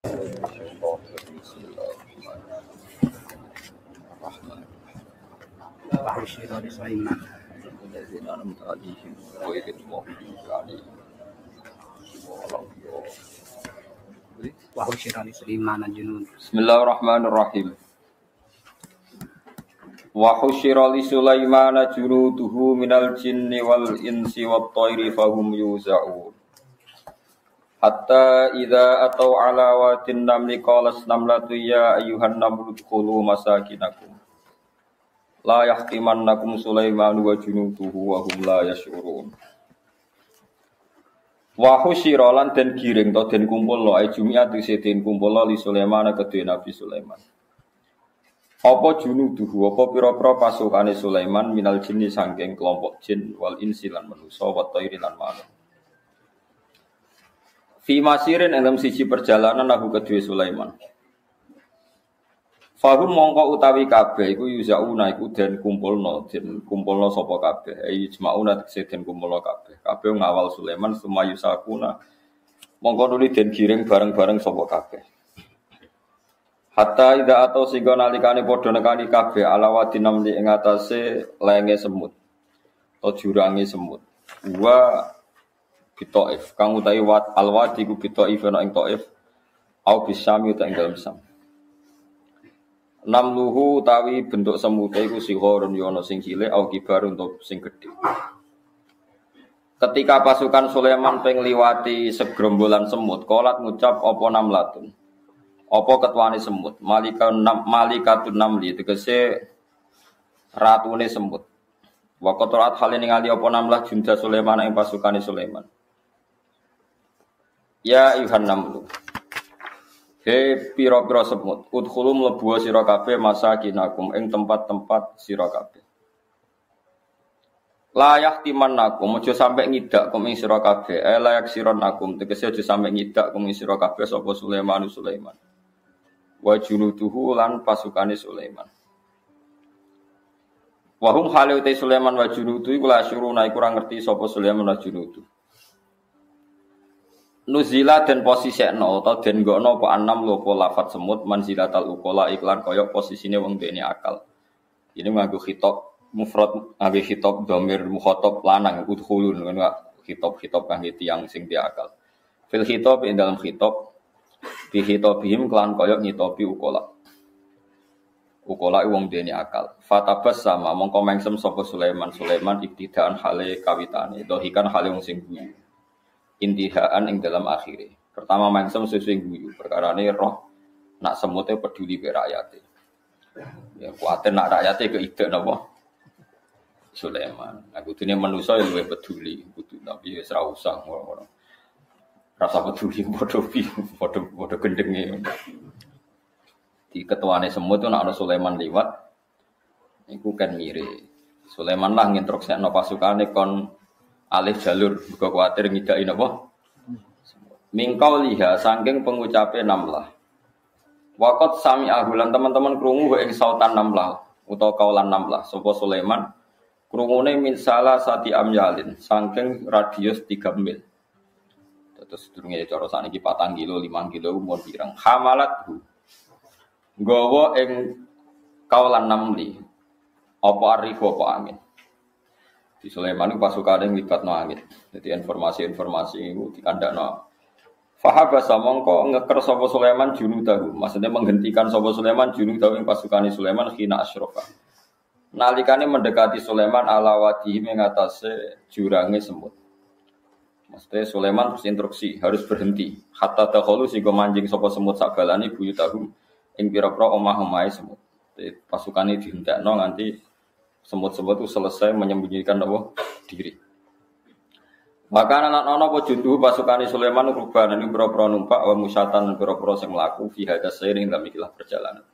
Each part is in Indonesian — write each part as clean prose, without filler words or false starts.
وحشر لسليمان الذين أنعمت عليهم غير المغضوب عليهم ولا الضالين. وحشر لسليمان الجنود Bismillahirrahmanirrahim. Wa husyira li Sulaimana junuduhu minal jinni wal insi wat thairi fahum yuzaun. Hatta idza atau ala wadin namli qalas namlatu ya ayyuhan namlu dkhulu masakinakum. La yahtimannakum Sulaiman wa junuduhu wa hum la yash'urun. Wa husyira lan den giring to den kumpulno ai jumiat isi den kumpulno li Sulaiman kedue Nabi Sulaiman. Apa junuduhu apa pira-pira pasukane Sulaiman minal jinni saking kelompok jin wal insi lan manusa wa thairi lan manuk. Fi masirin ing dalam siji perjalanan aku kedue Sulaiman. Fahum mongko utawi kabeh iku yuzauna iku den kumpulno sapa kabeh. Ai jmauna tekse den kumpulno kabeh. Kabeh ngawal Sulaiman sumayusakuna mongko nuli den giring bareng-bareng sapa kabeh. Hatta ida atau singgo nalikane padha nekani kabeh ala wadinam ing atase lenge semut atau jurange semut. Wa bitaif kang utawi wat alwadi ku bitaif ana ing taif au bisami ta ing dalem sam. Namluhu utawi bentuk semute iku sihorun yono sing cilik au kibar untuk sing gedhe. Ketika pasukan Sulaiman ping liwati segerombolan semut, kolat ngucap apa namlatun. Apa ketuane semut? Malikatun namli tegese ratune semut. Wa qatarat hale ningali apa namlah junda Sulaiman ing pasukane Sulaiman. Ya ayuhan namlu. He pira-pira semut, udkhulu mlebu sira kabeh masakinakum ing tempat-tempat sira kabeh. Layak timannakum aja sampe ngidak kum ing sira kabeh. Layak sironakum tegese aja sampe ngidak kum ing sira kabeh sapa Sulaiman. Wa junuduhu lan pasukane Sulaiman. Wa hum halute Sulaiman wa junudu iku la syuruna iku ora ngerti sapa Sulaiman wa junudu. Nuzila den posisekno utawa den nggono apa anam lopo lafat semut manzilatal uqala iklan kaya posisine wong dene akal. Ini nganggo khitab mufrad nganggo khitab dhamir mukhatab lanang udkhulun ngono khitab kangge tiyang sing dia akal. Fil khitab ing dalam khitab bi khitabihim kelan kaya ngitopi uqala. Uqala wong dene akal. Fatabas sama mongko mengsem sapa Sulaiman ibtidaan hale kawitane dohikan hale wong sing guyu. Intihaan ing dalam akhire. Pertama mengsem sesuai guyu perkarane roh nak semute peduli be rakyate. Ya kuwatir nak rakyate keide napa Sulaiman. Aku dene manusa ya luwih peduli kudu tapi wis ra usah ngono. Rasa peduli padha gendenge. Di ketuane semut itu nak ana Sulaiman liwat iku kan mire. Sulaiman lah nginstruksekno pasukane kon alih jalur mergo kuwatir ngidaki napa? Mingkau liha saking pengucape namlah. Waqat sami ahulan teman-teman krungu ing sautan namlah utawa kaulan namlah sapa Sulaiman krungune min salah sati amyalin saking radius 3 mil. Terus durunge cara sakniki 4 kilo 5 kilo umur pirang. Hamalathu. Nggawa ing kaulan namli. Apa arifu apa angin. Di Sulaiman itu pasukane nglibatno angin. Jadi informasi-informasi itu dikandakno. Fahabasa mongko ngeker sapa Sulaiman junudahu. Maksudnya menghentikan sapa Sulaiman junudahu ing pasukane Sulaiman khina asyrafa. Nalikane mendekati Sulaiman ala wadihi ing atase jurange semut. Maksudnya Sulaiman terus instruksi harus berhenti. Hatta dakhulu sing manjing sapa semut sabalane buyutahum ing pira-pira omah-omahe semut. Pasukane dihendakno nganti semut-semut itu selesai menyembunyikan diri. Maka anak ana apa jundu pasukane Sulaiman rubanan ing pira-pira numpak wa musyatan pira-pira sing mlaku fi hadas sairing dalam ikilah perjalanan.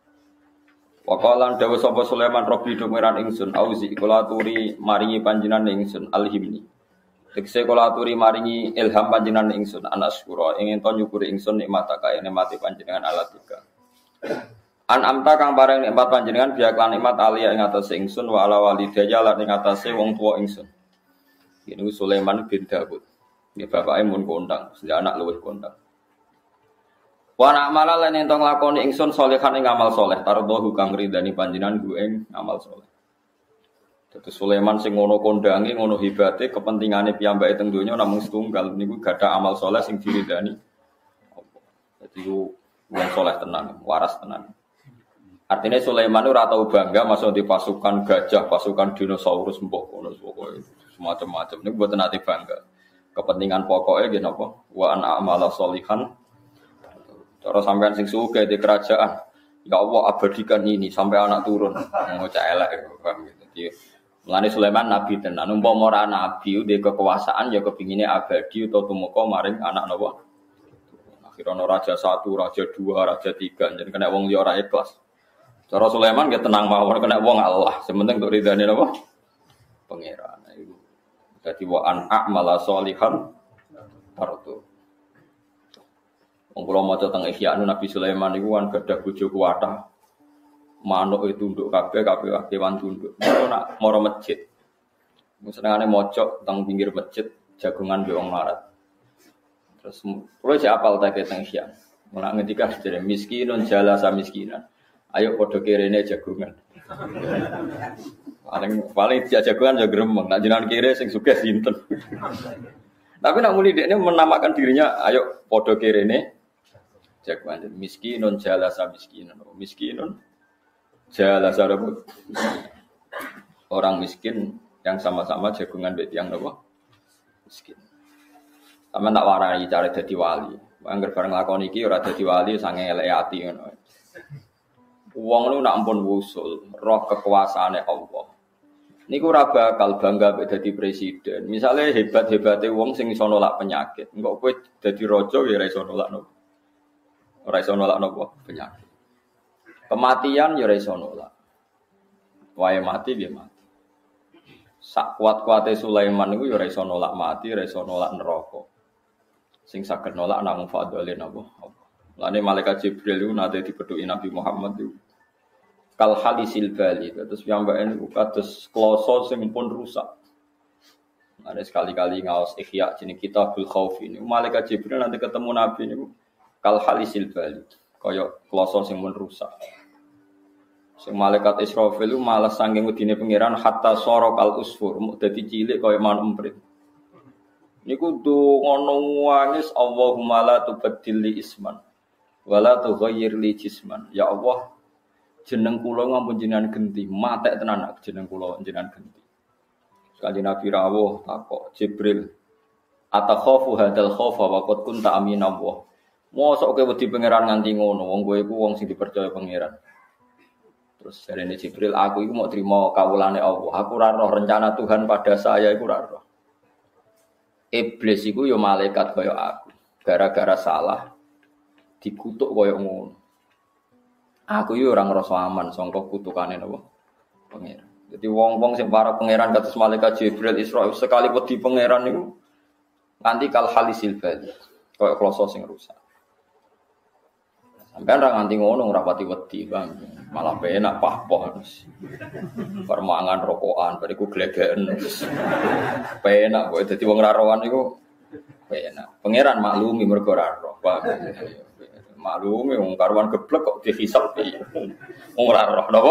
Wa qalan dawu sapa Sulaiman robbi dumiran ingsun auzi kula aturi maringi panjenengan ingsun alhimni. Tekse kula aturi maringi ilham panjenengan ingsun anasyura ing ento nyukuri ingsun nikmataka nikmate panjenengan alatika. An amta kang bareng nikmat panjenengan biak lan nikmat alia ing atase ingsun wa ala walidayya lan ing atase wong tuwa ingsun. Ini Sulaiman bin Daud. Ini bapake mun kondang, sing anak luwih kondang. Wa na'mala lan ento nglakoni ingsun sholihan ing amal saleh tardohu kang ridani panjenengan ku ing amal saleh. Dadi Sulaiman sing ngono kondange ngono hebate kepentingane piyambake teng donya namung setunggal niku gadah amal saleh sing diridani. Dadi ku wong saleh tenan, waras tenan. Artinya Sulaiman ora tau bangga masuk di pasukan gajah, pasukan dinosaurus mbok ngono pokoke semacam-macam niku mboten ate bangga. Kepentingan pokoknya nggih napa? Wa an amala sholihan. Cara sampean sing sugih di kerajaan, ya Allah abadikan ini sampai anak turun. Ngocak elek paham gitu. Jadi mulane Sulaiman nabi tenan. Umpama ora nabi dhe kekuasaan ya kepingine abadi utawa tumeka maring anak napa? Akhirnya raja 1, raja 2, raja 3 jadi kena wong liya ora ikhlas. Cara Sulaiman ya tenang mawon kena wong Allah. Sementing untuk ridane napa? Pangeran. Iku. Dadi wa an a'mala sholihan tartu. Wong kula maca teng Ihya Nabi Sulaiman niku kan gadah bojo kuwatah. Manuk itu tunduk kabeh kewan tunduk. Niku nak mara masjid. Senengane maca teng pinggir masjid jagongan be wong larat. Terus kula sik apal ta teng Ihya. Ora ngendika jere miskinun jalasa miskinan. Ayo padha kirene jagongan. Paling jagongan ya gremeng. Nek jenengan kire sing sugih sinten. Tapi nak muni dekne menamakan dirinya ayo padha kirene jagoan miskinun jalasa miskinun jalasa orang miskin yang sama-sama jagungan mbek tiyang napa miskin. Sampe tak warai cara dadi wali. Angger bareng lakon iki ora dadi wali sange eleke ati ngono. Wong lu nak ampun wusul roh kekuasaane Allah. Niku ora bakal bangga mbek dadi presiden. Misale hebat-hebate wong sing iso nolak penyakit. Engko kowe dadi raja ya ora iso nolak napa. Ora iso nolak napa penyakit. Kematian ya ora iso nolak. Wae mati dia mati. Sak kuat-kuate Sulaiman niku ya ora iso nolak mati, ora iso nolak neraka. Sing saged nolak namung fadhole napa. Lane malaikat Jibril niku nate dipethuki Nabi Muhammad niku. Kal halisil bali terus piyambake niku kados kloso sing pun rusak. Ada sekali-kali ngaos Ihya jeneng Kitabul Khauf ini. Malaikat Jibril nanti ketemu Nabi niku kal halisil bali kaya kloso sing mun rusak. Sing malaikat Israfil lu malah saking wedine pangeran hatta sara kal usfur muk dadi cilik kaya manuk emprit. Niku ngono wangis Allahumma la tubaddil li isman wala tughayyir li jisman. Ya Allah jeneng kula ngampun jenengan genti, matek tenan jeneng kula jenengan genti. Sekali Nabi rawuh takok Jibril atakhafu hadal khaufa wa qad kunta aminallah. Mosok kowe wedi pangeran nganti ngono, wong kowe iku wong sing dipercaya pangeran. Terus jarene Jibril, aku iku mau trimo kawulane Allah. Aku ora roh rencana Tuhan pada saya iku ora roh. Iblis iku ya malaikat kaya aku. Gara-gara salah dikutuk kaya ngono. Aku yo ora ngrasa aman sangka kutukane napa pangeran. Dadi wong-wong sing para pangeran kados malaikat Jibril Israil sekali wedi pangeran niku nganti kal halisil bali. Kaya kloso sing rusak. Sampeyan ra nganti ngono ora pati wedi, Bang. Malah penak pahpoh. Permangan rokokan bariku glegeken. Penak kok dadi wong ra rohan niku penak. Pangeran maklumi mergo ra roh, Bang. Maklumi wong karuan geblek kok dihisab piye. Wong ora roh napa?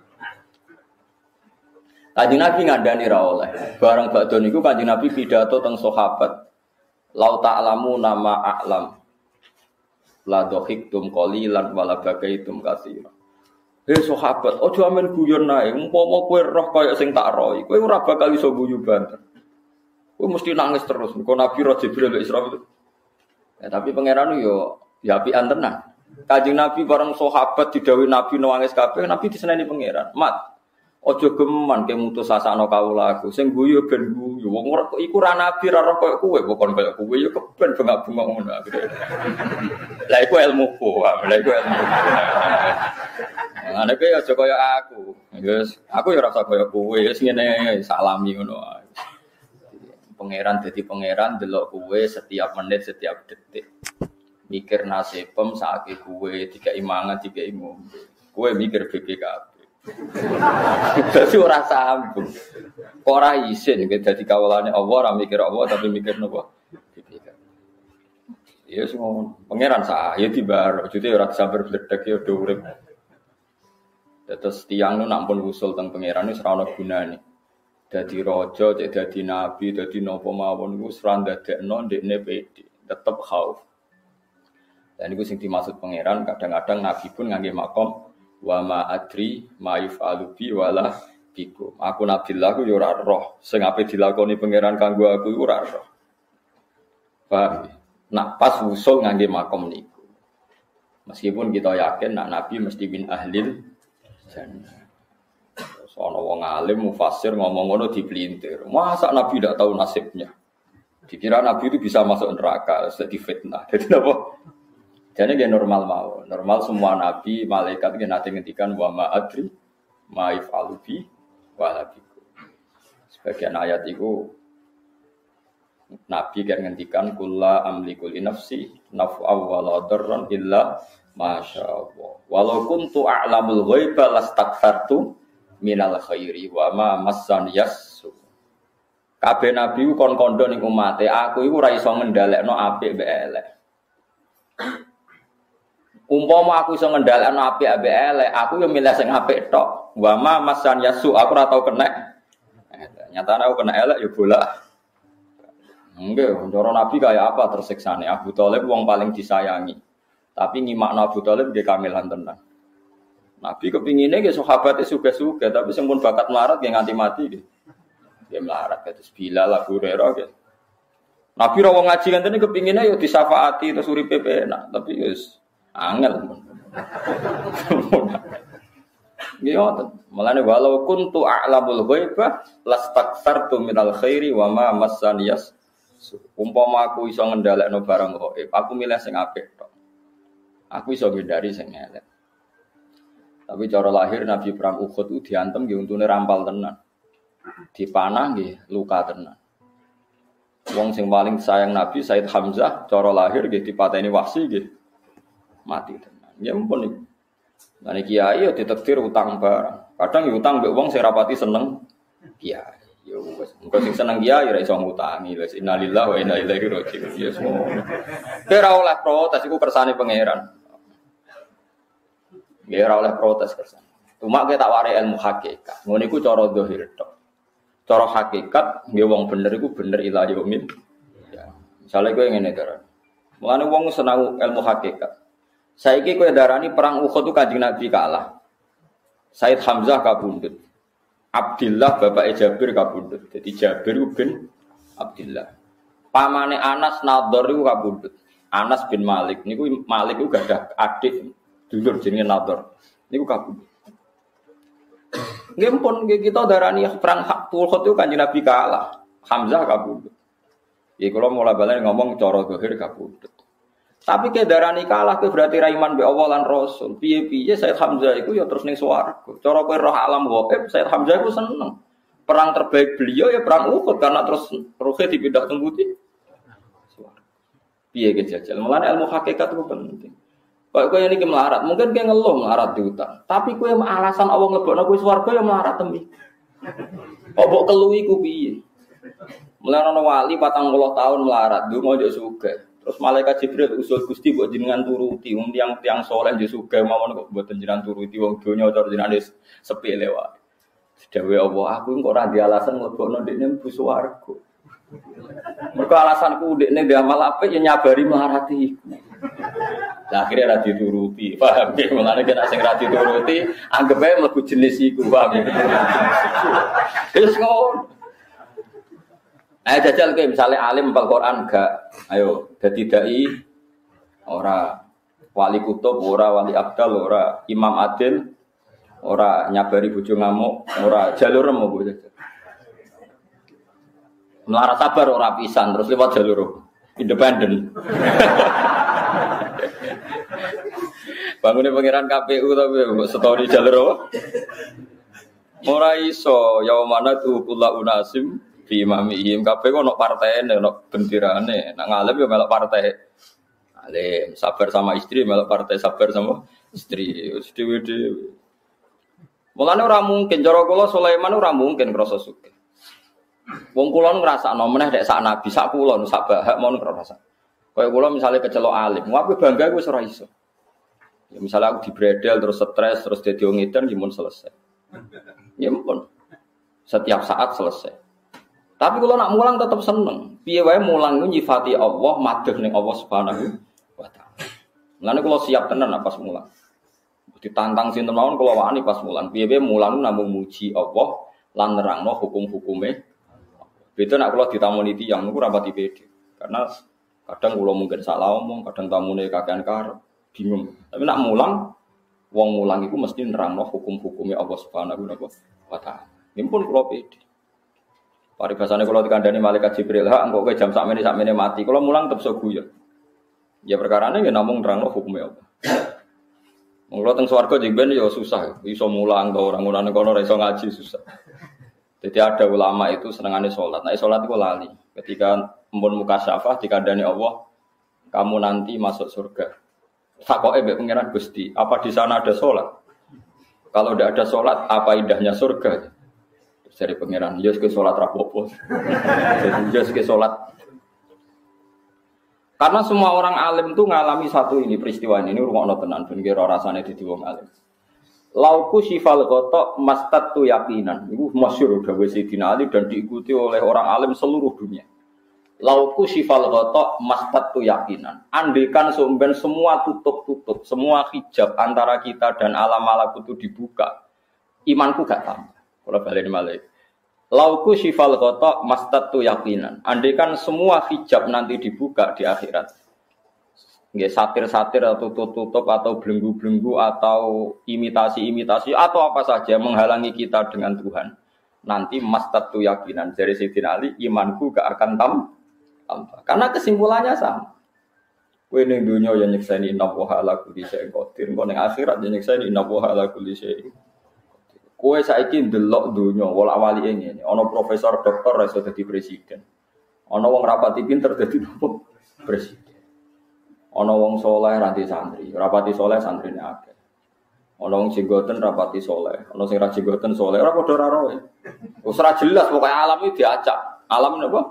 Kanjeng Nabi ngandani ra oleh. Bareng badhe niku Kanjeng Nabi pidato teng sahabat. Lau ta'lamu nama a'lam. La dohiktum qalilan wala bagaitum katsira. Sahabat, aja amen guyon nae. Umpama kowe roh kaya sing tak rohi, kowe ora bakal iso guyu banter. Kowe mesti nangis terus. Mergo Nabi roh Jibril mek Israil. Ya tapi pangeran yo ya apian tenan. Kanjeng Nabi bareng sahabat didhawuhi Nabi nangis kabeh, Nabi diseneni pangeran. Mat, aja geman ke mutus sasakno kawula aku. Sing guyu ben guyu. Wong ora iku ra nabi ra roh kaya kowe, bukan kaya kowe ya keben bengak-bengok ngono. Lah iku ilmuku, lah iku ilmu. Ngene iki aja kaya aku. Wis aku ya ora usah kaya kowe, wis ngene salami ngono ae. Pangeran dadi pangeran delok kowe setiap menit, setiap detik. Mikir nasibem saiki kowe dikai mangan, dikai ngombe. Kowe mikir BPKB. Dadi ora sambung. Kok ora isin dadi kawulane Allah ora mikir Allah tapi mikir napa? BPKB. Ya semua pangeran saya tiba, jadi orang sabar bledek ya udah urip. Terus tiang nu nampun usul tentang pangeran itu serana gunane. Dadi raja, dadi nabi, dadi napa mawon iku serang dadekno ndekne pede, tetep khauf. Dan itu sing dimaksud pangeran kadang-kadang nabi pun ngangge makom wa ma adri ma yufalu bi wala bikum. Aku nabilah aku yo ora roh, sing ape dilakoni pangeran kanggo aku iku ora roh. Paham? Nak pas usul ngangge makom niku. Meskipun kita yakin nak nabi mesti bin ahlil jannah. Soalnya wong alim mufasir ngomong ngono dipelintir. Masa Nabi tidak tahu nasibnya? Dikira Nabi itu bisa masuk neraka, jadi fitnah. Jadi apa? Jadi dia normal mau. Normal semua Nabi, malaikat dia nanti ngendikan wa ma adri ma yaf'alu bi wa la bikum. Sebagian ayat itu Nabi kan ngendikan kulla amliku li nafsi naf'a wa la darran illa masyaallah. Walau kuntu a'lamul ghaiba lastakthartu minal khairi wa ma massan yasu. Kabeh nabi ku kon-kondo ning umate, aku iku ora iso ngendhalekno apik mbek elek. Umpama aku iso ngendhalekno apik mbek elek, aku yo milih sing apik tok. Wa ma massan yasu, aku ora tau kena. Nyatane aku kena elek yo bola. Nggih, cara nabi kaya apa tersiksane? Abu Thalib wong paling disayangi. Tapi nyimakno Abu Thalib nggih kamilan tenan. Nabi kepinginnya ke sahabatnya suga-suga, tapi sempun bakat melarat yang nganti mati deh. Dia melarat terus Bilal Abu Hurairah gitu. Nabi rawang ngaji kan tadi kepinginnya yo disafaati terus uripe penak, tapi yus angel. Gitu. Malane walau kuntu a'lamul ghaiba lastakthartu minal khairi wa ma massaniyas. Umpama aku iso ngendhalekno barang gaib, aku milih sing apik tok. Aku iso ngindari sing elek. Tapi cara lahir Nabi perang Uhud itu diantem nggih untune rampal tenan. Dipanah nggih luka tenan. Wong sing paling sayang Nabi Said Hamzah cara lahir nggih dipateni Wahsy nggih mati tenan. Ya ampun iki. Lah kiai ya ditakdir utang barang. Kadang ya utang mbek wong sing rapati seneng kiai. Ya wis, engko sing seneng kiai ora iso ngutangi. Wis innalillahi wa inna ilaihi raji'un. Ya semua. Ora oleh protes iku kersane pangeran. Ya ora oleh protes kersan. Cuma kita tak wari ilmu hakikat. Ngono iku cara zahir tok. Cara hakikat nggih wong bener iku bener ila yaumil. Ya. Misale kowe ngene to. Mulane wong seneng ilmu hakikat. Saiki kowe darani perang Uhud itu Kanjeng Nabi kalah. Said Hamzah kabundut. Abdillah bapak Jabir kabundut. Jadi Jabir bin Abdillah. Pamane Anas Nadhar iku kabundut. Anas bin Malik niku Malik iku gadah adik dulur jenenge Nadhar. Niku kabundut. Nggih pun kita darani perang Uhud itu Kanjeng Nabi kalah. Hamzah kabundut. Ya kula mulai balen ngomong cara zahir kabundut. Tapi ke darani kalah ke berarti ra iman be Allah lan Rasul. Piye-piye Said Hamzah iku ya terus ning swarga. Cara kowe roh alam ghaib Said Hamzah iku seneng. Perang terbaik beliau ya perang Uhud karena terus rohe dipindah teng putih. Swarga. Piye ke jajal. Mulane ilmu hakikat itu penting. Kok kowe niki melarat, mungkin kowe ngeluh melarat di hutan. Tapi kowe alasan Allah nglebokno kowe swarga ya melarat tembi. Kok mbok keluwi ku piye? Mulane ana wali 40 tahun melarat, ndonga yo sugih. Terus malaikat Jibril usul Gusti mbok jenengan turuti, wong tiyang saleh yo sugih mawon kok mboten jenengan turuti wong donya cara jenengan sepele wae. Dewe Allah, aku kok ora di alasan nglebokno ndekne mlebu swarga. Mergo alasanku ndekne ndek amal apik ya nyabari melarati. Lah akhirnya ra dituruti. Paham ya? Mulane kena sing ra dituruti, anggap ae mlebu jenis iku, paham ya? Terus ngono. Ayo jajal kowe misale alim hafal Quran gak. Ayo dadi dai ora wali kutub, ora wali abdal, ora imam adil, ora nyabari bojo ngamuk, ora jalur rem kok jajal. Melarat sabar ora pisan terus lewat jalur independen. Bangunnya pangeran KPU tapi setahun di jalur apa? Ora iso yaumana tu kula unasim fi imamihim kabeh kok ono partene ono bendirane nak ngalem yo melok partai alim sabar sama istri melok partai sabar sama istri dhewe-dhewe. Mulane ora mungkin cara kula Sulaiman ora mungkin krasa sugih. Wong kula ngrasakno meneh nek sak nabi sak kula sak bahak mon ngrasa. Kayak kula misalnya kecelok alim, ngapain bangga gue ora iso. Ya misalnya aku dibredel terus stres terus dadi wong edan gimana selesai. Ya ampun. Setiap saat selesai. Tapi kalau nak mulang tetap seneng. Piye wae mulang itu nyifati Allah, madheh ning Allah Subhanahu wa taala. Mulane kula siap tenan pas mulang. Ditantang sinten mawon kula wani pas mulang. Piye wae mulang namung muji Allah lan nerangno hukum-hukume. Beda nak kula ditamoni tiyang niku rapati pede. Karena kadang kula mungkin salah omong, kadang tamune kakean karep, bingung. Tapi nak mulang, wong mulang iku mesti nerangno hukum-hukume Allah Subhanahu wa taala. Nipun kula pede. Paribasane kula dikandani malaikat Jibril, "Ha, engko kowe jam sakmene mati." Kula mulang tetep iso guyon. Ya perkarane ya namung nerangno hukume Allah. Wong kula teng swarga jengben ya susah, iso mulang to ora ngono kono ora iso ngaji susah. Jadi ada ulama itu senengane salat. Nek salat iku lali. Ketika mumpun mukasyafah dikandani Allah, "Kamu nanti masuk surga." Takoke mbek pangeran Gusti, "Apa di sana ada salat?" Kalau tidak ada salat, apa indahnya surga? Terus dari pangeran, "Ya sik salat rapopo." Ya sik salat. Karena semua orang alim itu ngalami satu ini peristiwa ini rungokno tenan ben kira rasane dadi wong alim. Lauku sifal gotok mastatu yakinan. Itu masyhur dawuh Sayyidina Ali dan diikuti oleh orang alim seluruh dunia. Lauku sifal gotok mastatu yakinan. Andaikan sumben semua tutup, semua hijab antara kita dan alam malakut itu dibuka, imanku gak tambah. Kalau balik malih. Lauku sifal gotok mastatu yakinan. Andaikan semua hijab nanti dibuka di akhirat. Nggih satir-satir atau tutup atau belenggu-belenggu atau imitasi-imitasi atau apa saja menghalangi kita dengan Tuhan. Nanti mastatu yakinan dari Sayyidina Ali, imanku gak akan tambah. Karena kesimpulannya sama. Kowe ning donya ya nyekseni innallaha ala kulli syai'in qadir, kok ning akhirat ya nyekseni innallaha ala kulli syai'in. Kowe saiki ndelok donya wolak-walike ngene, ana profesor doktor ra iso dadi presiden. Ana wong rapati pinter dadi presiden. Ana wong saleh ra santri, rapati saleh santrine akeh. Ana wong jenggoten rapati saleh, ana sing ra jenggoten saleh, ora padha ra roe. Wis ora jelas pokoke alam iki diacak. Alam napa?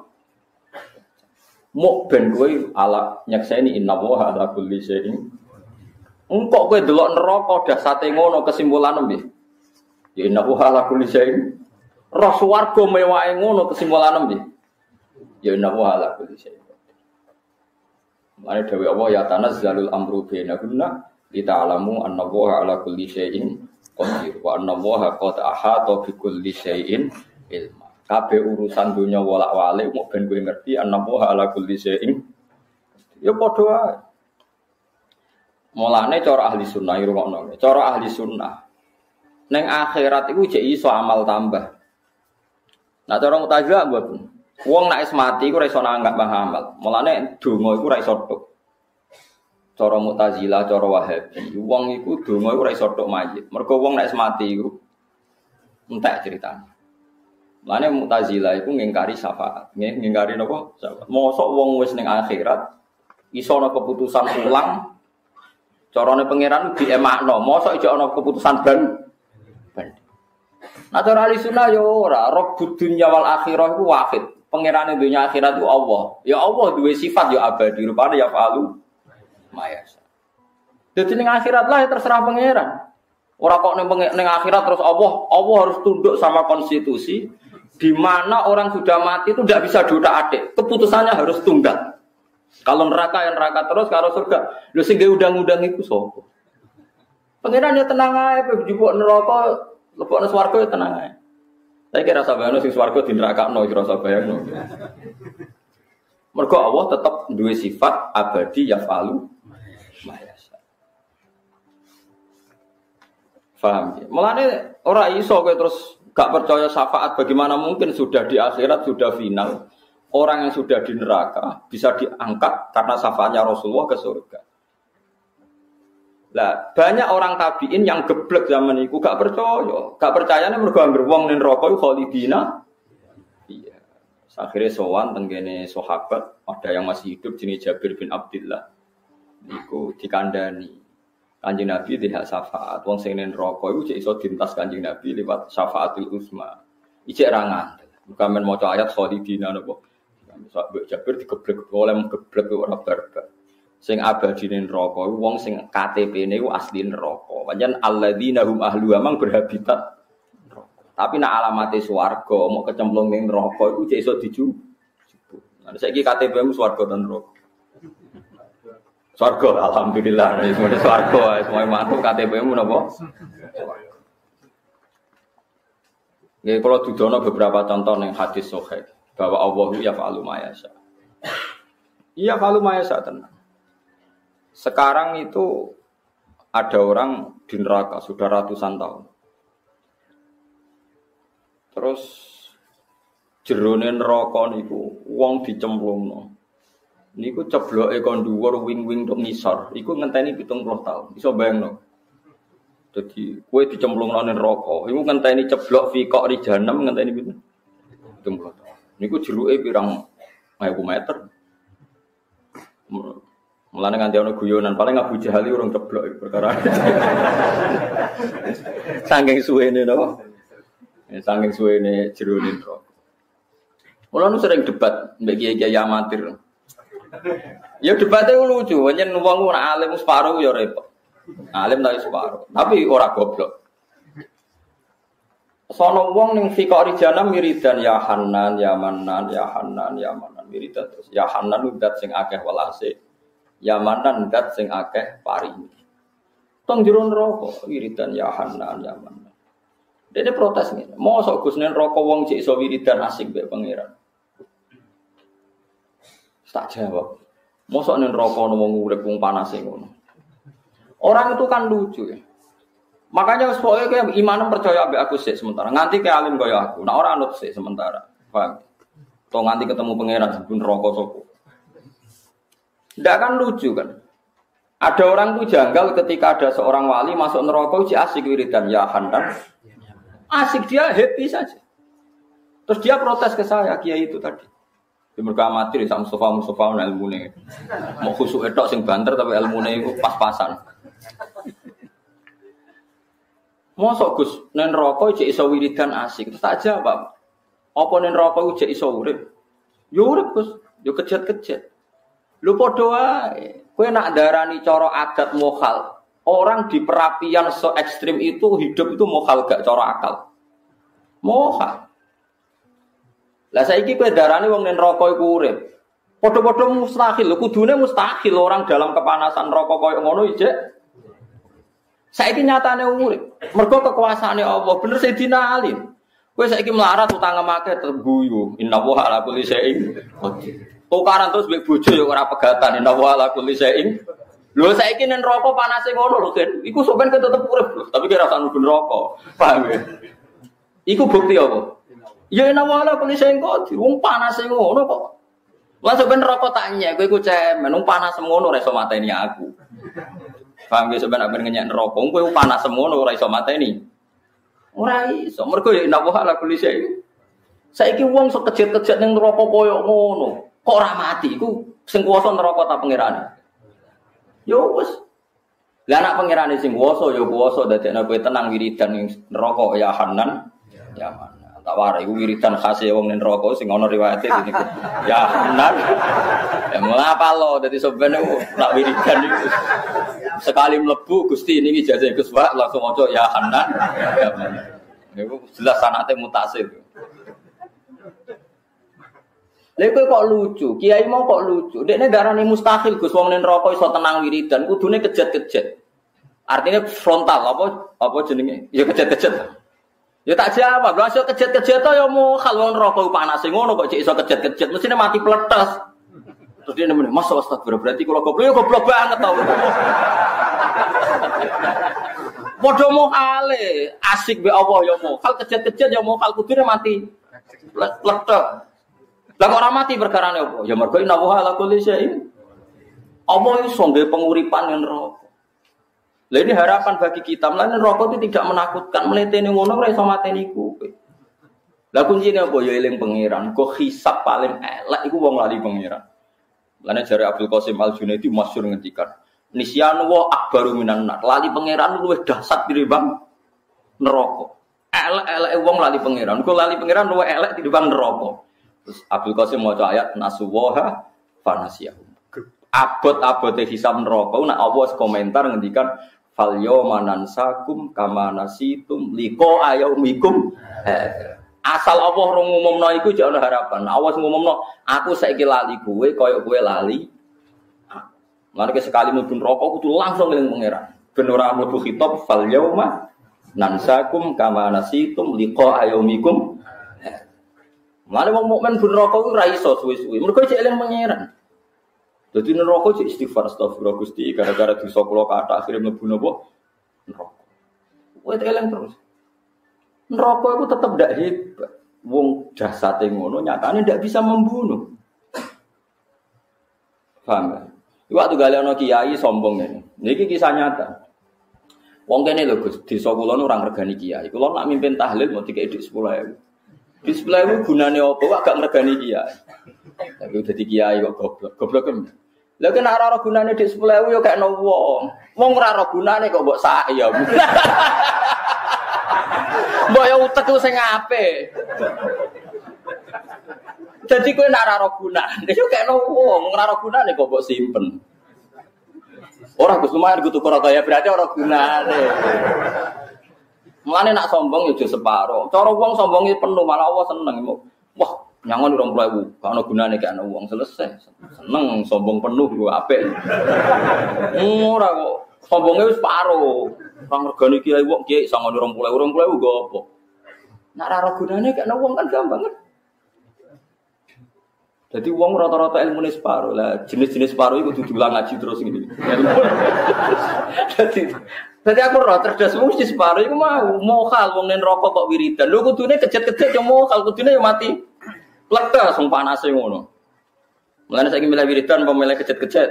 Mok ben kowe ala nyakseni innallaha ala kulli syai'in. Engkok kowe delok neraka dasate ngono kesimpulan piye? Ya innallaha ala kulli syai'in. Roh swarga mewahe ngono kesimpulan piye? Ya innallaha ala kulli syai'in. Mane dawuh Allah ya tanazzalul amru bainakunna lita'lamu annallaha ala kulli syai'in qadir wa annallaha qad ahata bi kulli syai'in ilma. Kabeh urusan dunya wolak-walik mok ben kowe ngerti annallaha ala kulli syai'in. Ya padha wae. Mulane cara ahli sunnah irungokno. Cara ahli sunnah ning akhirat iku jek iso amal tambah. Nah cara Mu'tazilah mboten. Wong nek wis mati iku ora iso nanggap amal. Mulane donga iku ora iso tok. Cara Mu'tazilah, cara Wahabi, wong iku donga iku ora iso tok mayit. Mergo wong nek wis mati iku entek ceritane. Mulane Mu'tazilah iku ngingkari syafaat. Ngingkari napa? Syafaat. Mosok wong wis ning akhirat iso ana keputusan ulang. Carane pangeran diemakno. Mosok ijo ana keputusan banding. Nah cara ahli sunnah ya ora, rabbud dunya wal akhirah iku wahid. Pangerane dunya akhirat itu Allah. Ya Allah duwe sifat ya abadi, rupane ya fa'alu mayasa. Dadi ning akhirat lah ya terserah pangeran. Ora kok ning akhirat terus Allah harus tunduk sama konstitusi di mana orang sudah mati itu tidak bisa diotak-atik. Keputusannya harus tunggal. Kalau neraka ya neraka terus, kalau surga lho sing undang-undang iku sapa? Pangeran ya tenang ae, njupuk neraka lebokno swarga ya tenang ae. Saya kira rasa bayangno sing swarga di nerakakno iki rasa bayangno. Mergo Allah tetap duwe sifat abadi yafalu mayasa. Paham ya? Mulane ora iso kowe terus gak percaya syafaat, bagaimana mungkin sudah di akhirat sudah final. Orang yang sudah di neraka bisa diangkat karena syafaatnya Rasulullah ke surga. Lah, banyak orang tabi'in yang geblek zaman itu gak percaya. Gak percayane mergo anggere wong ning neraka iku khalidina. Iya. Akhirnya sowan tenggene sahabat, ada yang masih hidup jenenge Jabir bin Abdullah. Niku dikandani. Kanjeng Nabi tidak syafaat. Wong sing ning neraka iku cek iso dintas Kanjeng Nabi lewat syafaatul uzma. Ijek ra ngandel. Muga men maca ayat khalidina napa. Sak mbok Jabir digeblek oleh geblek ora barbar. Sing abadine neraka iku wong sing KTP-ne iku asli neraka. Pancen alladzina hum ahlu amang berhabitat neraka. Tapi nek alamate swarga mau kecemplung ning neraka iku cek iso diju. Nah saiki KTP-mu swarga ta neraka? Swarga alhamdulillah wis muni swarga wis mantuk KTP-mu napa? Nggih kula dudono beberapa contoh ning hadis sahih bahwa Allah ya fa'alu ma yasha. Iya fa'alu ma yasha tenan. Sekarang itu ada orang di neraka sudah ratusan tahun. Terus jerone neraka niku wong dicemplungno. Niku cebloke kon dhuwur wing-wing tok ngisor. Iku ngenteni 70 tahun. Iso bayangno. Dadi kowe dicemplungno ning neraka, iku ngenteni ceblok fi kok ri jahanam ngenteni pinten? 70 tahun. Niku jeruke pirang 1000 meter. Mulane nganti ana guyonan, paling Abu Jahal urung ceblok perkara. Saking suwene napa? Saking suwene jero neraka. Mula nu sering debat mbek kiai-kiai amatir. Ya debatnya lucu, pancen wong ora alim separo ya repot. Alim tapi separo, tapi ora goblok. Sono wong ning fikori janam wiridan ya Hanan, ya Manan, ya Hanan, ya Manan wiridan terus. Ya Hanan udat sing akeh welase. Ya Manan udat sing akeh paring. Tong jero neraka wiridan ya Hanan, ya Manan. Dene protes ngene. Mosok Gus nen neraka wong cek iso wiridan asik mbek pangeran. Tak jawab. Mosok nen neraka ono wong urip wong panase ngono. Orang itu kan lucu ya. Makanya supaya kayak iman percaya ambek aku sih sementara. Nganti kayak alim kaya aku. Nah orang anut sih sementara. Paham? Toh nganti ketemu pangeran sebelum rokok sopo. Ndak kan lucu kan. Ada orang tuh janggal ketika ada seorang wali masuk neraka uji asik wiridan ya Handan. Asik dia happy saja. Terus dia protes ke saya kiai itu tadi. Dia mereka amatir sama Mustafa ilmune. Mau khusuk etok sing banter tapi ilmune iku pas-pasan. Mosok Gus, nen rokok cek iso wiridan asik. Terus tak jawab. Apa nen rokok cek iso urip? Yo urip Gus, yo kejet-kejet. Lu padha wae. Kowe nak darani cara adat mokhal. Orang di perapian se ekstrim itu hidup itu mokhal gak cara akal. Mokhal. Lah saiki kowe darani wong nen rokok iku urip. Padha-padha mustahil. Kudune mustahil orang dalam kepanasan rokok koyo ngono ijek. Saiki nyatane urip. Mergo kekuasaane Allah, bener Sayyidina Ali. Kowe saiki melarat utang akeh terguyu. Innallaha ala kulli syai'in qadir. Tukaran terus mbek bojo ya ora pegatan. Innallaha ala kulli syai'in. Lho saiki nen rokok panase ngono lho, Ken. Iku sampean tetep urip lho, tapi kira sak nuben rokok. Paham ya? Iku bukti apa? Ya innallaha ala kulli syai'in qadir. Wong panase ngono kok. Lah sampean rokok tak nyek, kowe iku cemen. Wong panas ngono ora iso mateni aku. Paham ge sampeyan aben ngenyek neraka, kowe panas semono ora iso mateni. Ora iso, mergo ya inna wa ala kulli syai'. Saiki wong sok kejet-kejet ning neraka koyo ngono, kok ora mati iku sing kuwasa neraka ta pangerane. Ya wis. Lah anak pangerane sing kuwasa ya kuwasa dadekno kowe tenang wiridan ning neraka ya Hanan, ya Manan. Tak warai wiridan khase wong ning neraka sing ana riwayate iki. Ya Hanan. Ya mengapa lo dadi sampeyan nak wiridan iku. Sekali mlebu Gusti niki jajah Gus Pak langsung maca ya Hanan. Ya Manan. Niku jelas sanate mutasil. Lha kok lucu, kiai mau kok lucu. Dekne darani mustahil Gus wong ning neraka iso tenang wiridan, kudune kejet-kejet. Artinya frontal apa jenenge? Ya kejet-kejet. Ya tak jawab, lha iso kejet-kejet to ya mokhal wong neraka panase ngono kok cek iso kejet-kejet, mestine mati pletes. Terus dia nemene, "Mas astagfirullah, berarti kula goblok ya goblok banget to." Padha mokhale, asik be Allah ya mokhal, kejet-kejet ya mokhal kudune mati pletes. Lah kok ora mati perkarane apa? Ya mergo innallaha ala kulli syai'in. Apa iso nggawe penguripan ning neraka? Lah ini harapan bagi kita, mlane neraka itu tidak menakutkan, mletene ngono ora iso mateni kowe. Lah kuncine apa ya eling pangeran, kok hisab paling elek iku wong lali pangeran. Lane jare Abdul Qasim Al-Junaidi masyhur ngendikan, nisyanu wa akbaru minan nar. Lali pangeran luwih dahsyat tinimbang neraka. Elek-eleke wong lali pangeran, kok lali pangeran luwih elek tinimbang neraka. Terus Abdul Qasim maca ayat nasuwaha fanasiyahum. Abot-abote hisab neraka nek Allah komentar ngendikan fal yawma nansakum kama nasitum liqa yaumikum. Asal Allah ngumumno iku jek ana harapan. Allah ngumumno aku saiki lali kowe kaya kowe lali. Mari sekali mlebu neraka kudu langsung eling pangeran. Ben ora mlebu khitab fal yawma nansakum kama nasitum liqa yaumikum. Mane wong mukmin ben neraka ku ora iso suwe-suwe. Mergo cek eling pangeran. Dadi neraka cek istighfar astagfirullah Gusti gara-gara dosa kula kathah akhire mlebu napa? Neraka. Kowe eling terus. Neraka itu tetap tidak hebat. Wong jasate ngono nyatane ndak bisa membunuh. Paham ya? Waktu gale ana kiai sombong ngene. Niki kisah nyata. Wong kene lho Gus, desa kula nu ora ngregani kiai. Kula nak mimpin tahlil mau dikek dhuwit 10.000. Dhuwit 10.000 gunane apa? Agak ngregani kiai. Tapi dadi kiai kok goblok. Goblok kan. Lha kena ora gunane dhuwit 10.000 yo kekno wong. Wong ora gunane kok mbok sak ya. Mbok yo utek sing apik. Dadi kowe nek ora gunane yo kekno wong, ora gunane kok mbok simpen. Ora Gus lumayan kudu karo ya berarti ora gunane. Mulane nak sombong yo aja separo. Cara wong sombonge penuh malah Allah seneng. Wah, nyangon 20.000, gak ono gunane gak ono wong selesai. Seneng sombong penuh ku apik. Ora kok sombonge wis separo. Ora regane kiai wong kiai sangon 20.000 go apa. Nek ora gunane gak ono wong kan gampang kan. Jadi wong rata-rata ilmune separo lah, jenis-jenis separo itu kudu diulang ngaji terus ngene. Jadi aku ora cerdas mesti separo iku mau mokal wong nen rokok kok wiridan. Lho kudune kejet-kejet yo mokal, kudune yo mati. Plekta sing panase ngono. Mulane saiki milih wiridan apa milih kejet-kejet?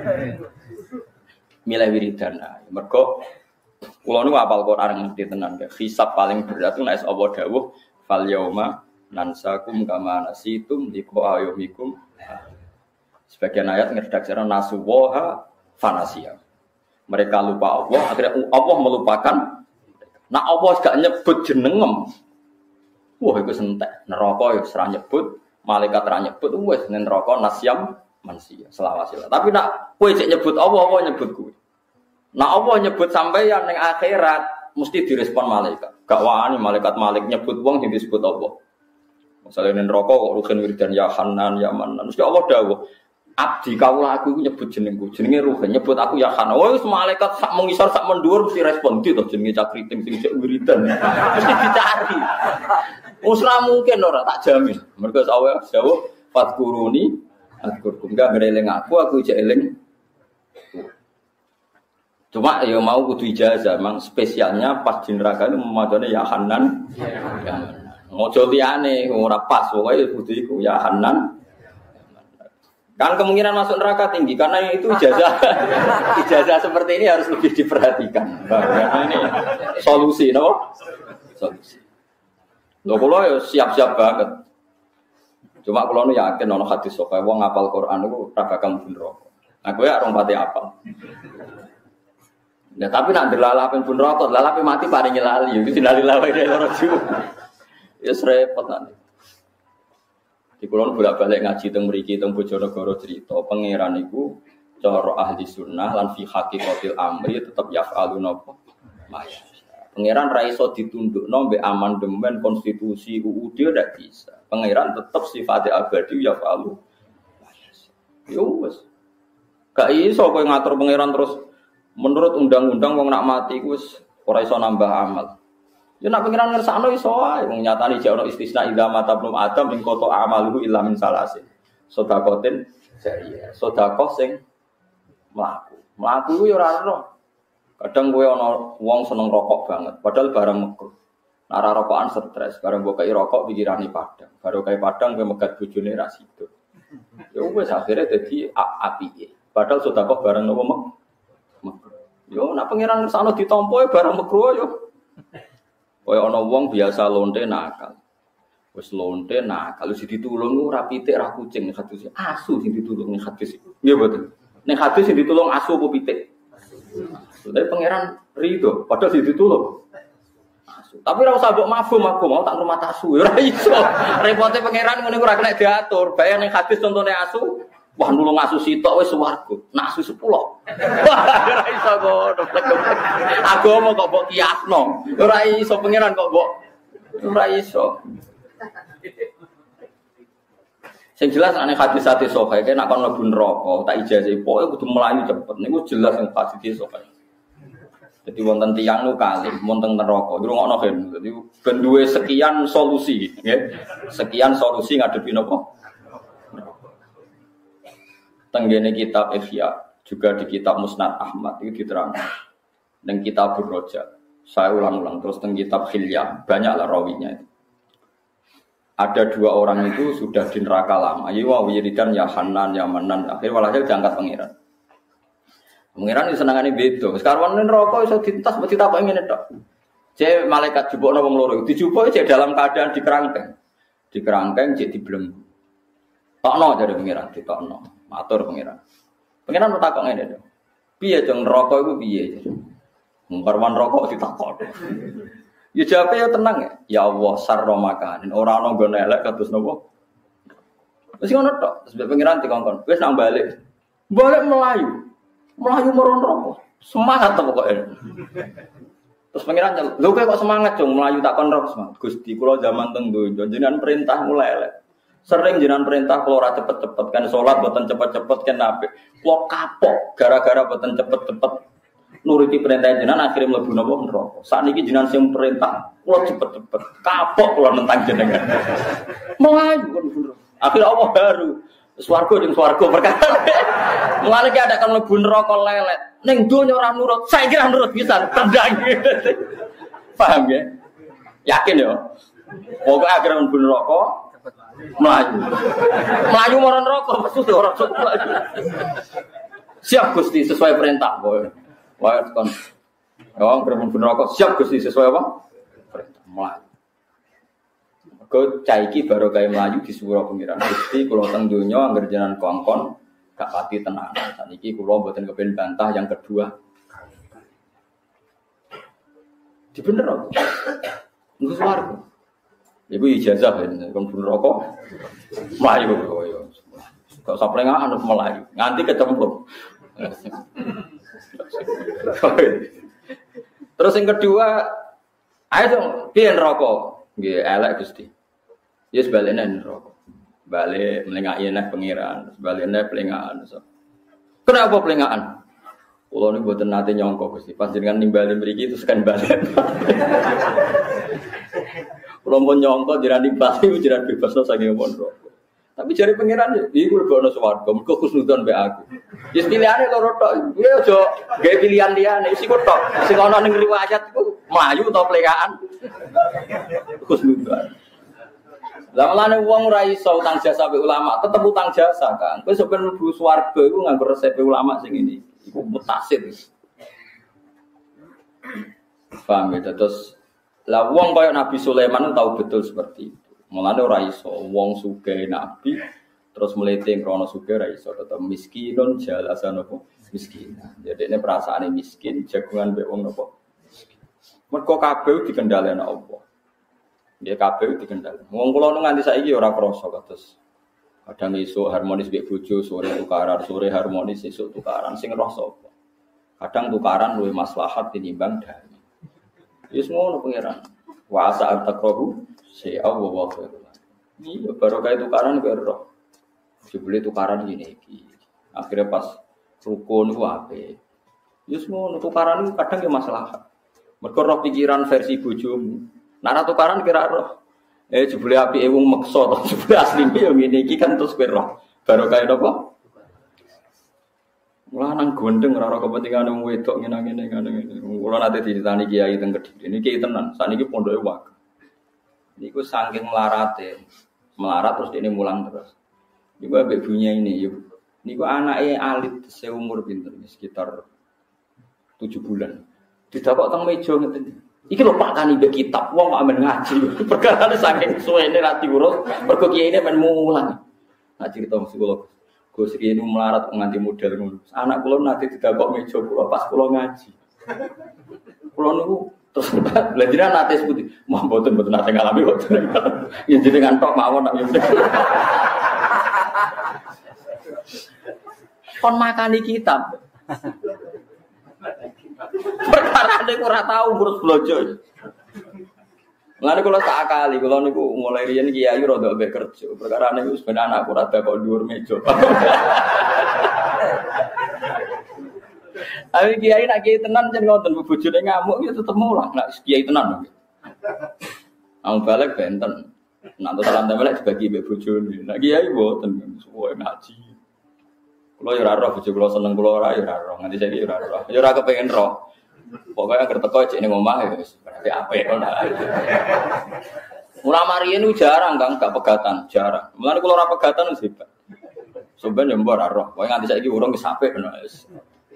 Milih wiridan. Nah, mergo kula niku apal Quran ngerti tenan. Hisab paling berat ku nek Allah dawuh fal yauma nansakum kama nasitum liqa yaumikum. Sebagian ayat ngredaksira nasuwaha fanasiya. Mereka lupa Allah, akhirnya Allah melupakan. Nah Allah gak nyebut jenengem. Wah itu sentek. Neraka ya serah nyebut, malaikat serah nyebut, wes neraka nasyam manusia selawasila. Tapi nak kowe cek nyebut Allah, Allah nyebut kowe. Nah Allah nyebut sampeyan ning akhirat mesti direspon malaikat. Gak wani malaikat malik nyebut wong sing disebut Allah. Misalnya ning neraka kok rugen wiridan ya Hanan ya Manan. Mesti Allah dawuh, abdi kaula aku iku nyebut jenengku. Jenenge rugen nyebut aku ya Hanan. Wis malaikat sak mengisor sak mendur mesti respon itu jenenge cakriting sing sik wiridan. Mesti dicari. Wis ora mungkin ora tak jamin. Mergo Allah dawuh fatkuruni atkurkum gak ngeling aku cek eling. Cuma ya mau kudu ijazah, memang spesialnya pas di neraka itu memacane ya Hanan. Ya. Mojo liyane ora pas pokoke kudu iku ya Hanan. Kan kemungkinan masuk neraka tinggi karena itu ijazah. Ijazah seperti ini harus lebih diperhatikan. Karena ini solusi, no? Solusi. Lho kula ya siap-siap banget. Cuma kula nu yakin ana hadis saka wong ngapal Quran niku ora bakal mlebu neraka. Nah kowe arep pati apa? Ya tapi nak delalapen pun rokok, lalape mati paringi lali, itu sinalilawe dari loro juga. Ya repot nanti. Di kulon bolak-balik ngaji teng mriki teng Bojonegoro cerita pangeran iku cara ahli sunnah lan fi haqiqatil amri tetep yaf'aluna apa? Maya. Pangeran ra iso ditundukno mbek amandemen konstitusi UUD ndak bisa. Pangeran tetep sifatnya abadi yaf'alu. Ya wis. Gak iso kowe ngatur pangeran terus menurut undang-undang wong nak mati ku wis ora iso nambah amal. Ya nak pengiran ngersakno iso wae wong nyatane jek ono istisna idza mata belum adam ing koto amaluhu illa min salasin. Sedekatin jariyah. Sedekah sing mlaku. Mlaku ku ya ora ono. Kadang kowe ana wong seneng rokok banget padahal barang mekruh. Nak ora rokokan stres, barang mbok kei rokok pikirane padang. Baru kei padang kowe megat bojone ra sido. Ya wis akhire dadi apike. Padahal sedekah barang nopo mekruh. Yo nak pangeran ngersakno ditampa barang mekruh yo. Kaya ana wong biasa lonte nakal. Wis lonte nakal wis ditulung ora pitik ra kucing hadis. Asu sing ditulung ning hadis. Nggih mboten. Ning hadis sing ditulung asu apa pitik? Asu. Tapi pangeran rido padahal sing ditulung asu. asu. Tapi ora usah mbok mafhum aku mau tak rumah asu. Ora iso. Repote pangeran ngene ora kena diatur. Bayang ning hadis contone asu, wah nulung asu sitok wis swarga. Nak asu 10. Wah ora iso ngono. Agama kok mbok kiasno. Ora iso pangeran kok mbok ora iso. Sing jelas ane hadis-hadis sahih kene nek kon mlebu neraka tak ijazahi pokoke kudu mlayu cepet niku jelas sing hadis sahih. Jadi wonten tiyang nu kali wonten neraka ngrungokno ben. Dadi ben duwe sekian solusi nggih. Sekian solusi ngadepi napa? Tenggene kitab Ihya juga di kitab Musnad Ahmad itu diterangkan. Dan kitab Ar-Raja. Saya ulang-ulang terus teng kitab Hilyah banyaklah rawinya itu. Ada 2 orang itu sudah di neraka lama. Wa wiridan ya Hanan ya Manan. Akhirnya walhasil diangkat pangeran. Pangeran itu senangane beda. Sekarang neraka iso dientas mesti tak ngene tok. Cek malaikat jupukno wong loro. Dijupuk cek dalam keadaan dikerangkeng. Dikerangkeng cek dibelenggu. Tokno jare pangeran ditokno. Matur pangeran. Pangeran tak kok ngene tok. Piye jeng neraka iku piye? Mungkarwan rokok ditakok. Ya jawabe ya tenang ya. Ya Allah sarro makanin ora ana nggon elek kados napa. Wis ngono tok. Sebab pengiran dikongkon. Wis nang balik. Balik melayu. Melayu meron rokok. Semangat to pokoke. Terus pengiran nyel. Lho kok semangat dong melayu tak kon rok semangat. Gusti kula zaman teng donya jenengan perintah mulai elek. Sering jenengan perintah kula ora cepet-cepet kan salat boten cepet-cepet kan apik. Kula kapok gara-gara boten cepet-cepet. Nuruti perintah jenengan akhirnya mlebu napa neraka. Sakniki jenengan sing perintah, kula cepet-cepet. Kapok kula nentang jenengan. Melayu kon bener. Akhirnya Allah baru swarga jeung swarga perkara. Mulane ki ada kan mlebu neraka lelet. Ning donya ora nurut, saiki ora nurut pisan, tendang. Paham ya? Yakin ya? Pokoke akhirnya mlebu neraka melayu. Melayu marang neraka mesti ora sok melayu. Siap Gusti sesuai perintah, boy. Wah, kon. Ya, berembun neraka siap Gusti sesuai apa? Perintah melayu. Kau caiki baru kaya melayu di surau pengiran Gusti kula teng donya angger jenengan kongkon gak pati tenan. Saniki kula mboten kepen bantah yang kedua. Di bener apa? Nggih swarga. Iku ijazah ben kon neraka melayu koyo. Kok saplengan anu melayu nganti kecemplung. Terus yang kedua, ayo dong, piye neraka? Nggih, elek Gusti. Ya sebalene neraka. Balik melengaki nek pangeran, sebalene pelengahan. Kenapa pelengahan? Kula niku mboten nate nyangka Gusti, panjenengan nimbali mriki terus kan balik. Kula mun nyangka dirani bali ujiran bebas saking neraka. Tapi jare pangeran iku lebokno swarga, mergo khusnudzon mbek aku. Wis pilihane loro tok. Kuwi aja gawe pilihan liyane, wis iku tok. Sing ana ning riwayat iku mlayu utawa plekaan. Khusnudzon. Lah malane wong ora iso utang jasa mbek ulama, tetep utang jasa, Kang. Kowe sampeyan mlebu swarga iku nganggo resep ulama sing ini. Iku mutasid. Paham ya? Terus lah wong kaya Nabi Sulaiman tahu betul seperti itu. Mulane ora iso wong sugih nabi terus mlete krana sugih ora iso tetep miskinun jalasan apa miskin. Jadi ini perasaane miskin jagungan mbek wong napa. Mergo kabeh dikendhaleni Allah. Dia kabeh dikendhaleni. Wong kula nganti saiki ora krasa kados kadang esuk harmonis mbek bojo, sore tukaran, sore harmonis esuk tukaran sing roh sapa. Kadang tukaran luwih maslahat tinimbang dami. Wis ngono pangeran. Wa asa taqrabu saya Allah khairul. Iya baru kayak tukaran karo. Jebule tukaran ngene iki. Akhirnya pas rukun ku ape. Ya semua tukaran itu kadang ya masalah. Mergo roh pikiran versi bojomu. Nek tukaran kira roh. Jebule apike wong meksa to jebule asline ya ngene iki kan terus kowe roh. Baru kayak apa? Lanang gondeng ora kepentingan wong wedok ngene-ngene. Kula nate ditani kiai teng Kediri. Niki tenan. Saniki pondoke wae. Niku saking melarate. Melarat terus dene mulang terus. Niku ambek bunyi ini yo. Niku anake alit seumur pinter sekitar 7 bulan. Didakok teng meja ngeten. Iki lho Pak Tani mbek kitab wong kok amen ngaji. Perkarane saking suwene ra diurus, mergo kiyaine men mulang. Nah cerita psikolog. Gus iki melarat nganti model ngono. Anak kula nate didakok meja kula pas kula ngaji. Kula niku Terus lha jenengan nate seputi, mau mboten nate ngalami kok. Ya jenengan tok mawon nak yo. Kon makani kitab. Perkara nek ora tau ngurus blojo. Mulane kula tak akali, kula niku mulai riyen kiai rada mbek kerja. Perkara niku sebenarnya anakku rada kok dhuwur meja. Tapi kiai nak kiai tenan jan ngoten bojone ngamuk ya tetep mulang nak kiai tenan. Ang balik benten. Nak totalan balik dibagi mbek bojone. Nak kiai mboten suwe ngaji. Kula ya ora roh bojo kula seneng kula ora ya ora roh. Nganti saiki ora roh. Ya ora kepengin roh. Pokoke anggere teko cek ning omah ya wis berarti apik ngono. Ulama riyen jarang Kang gak pegatan, jarang. Mulane kula ora pegatan wis hebat. Sampeyan ya mbok ora roh. Pokoke nganti saiki urung wis apik ngono wis.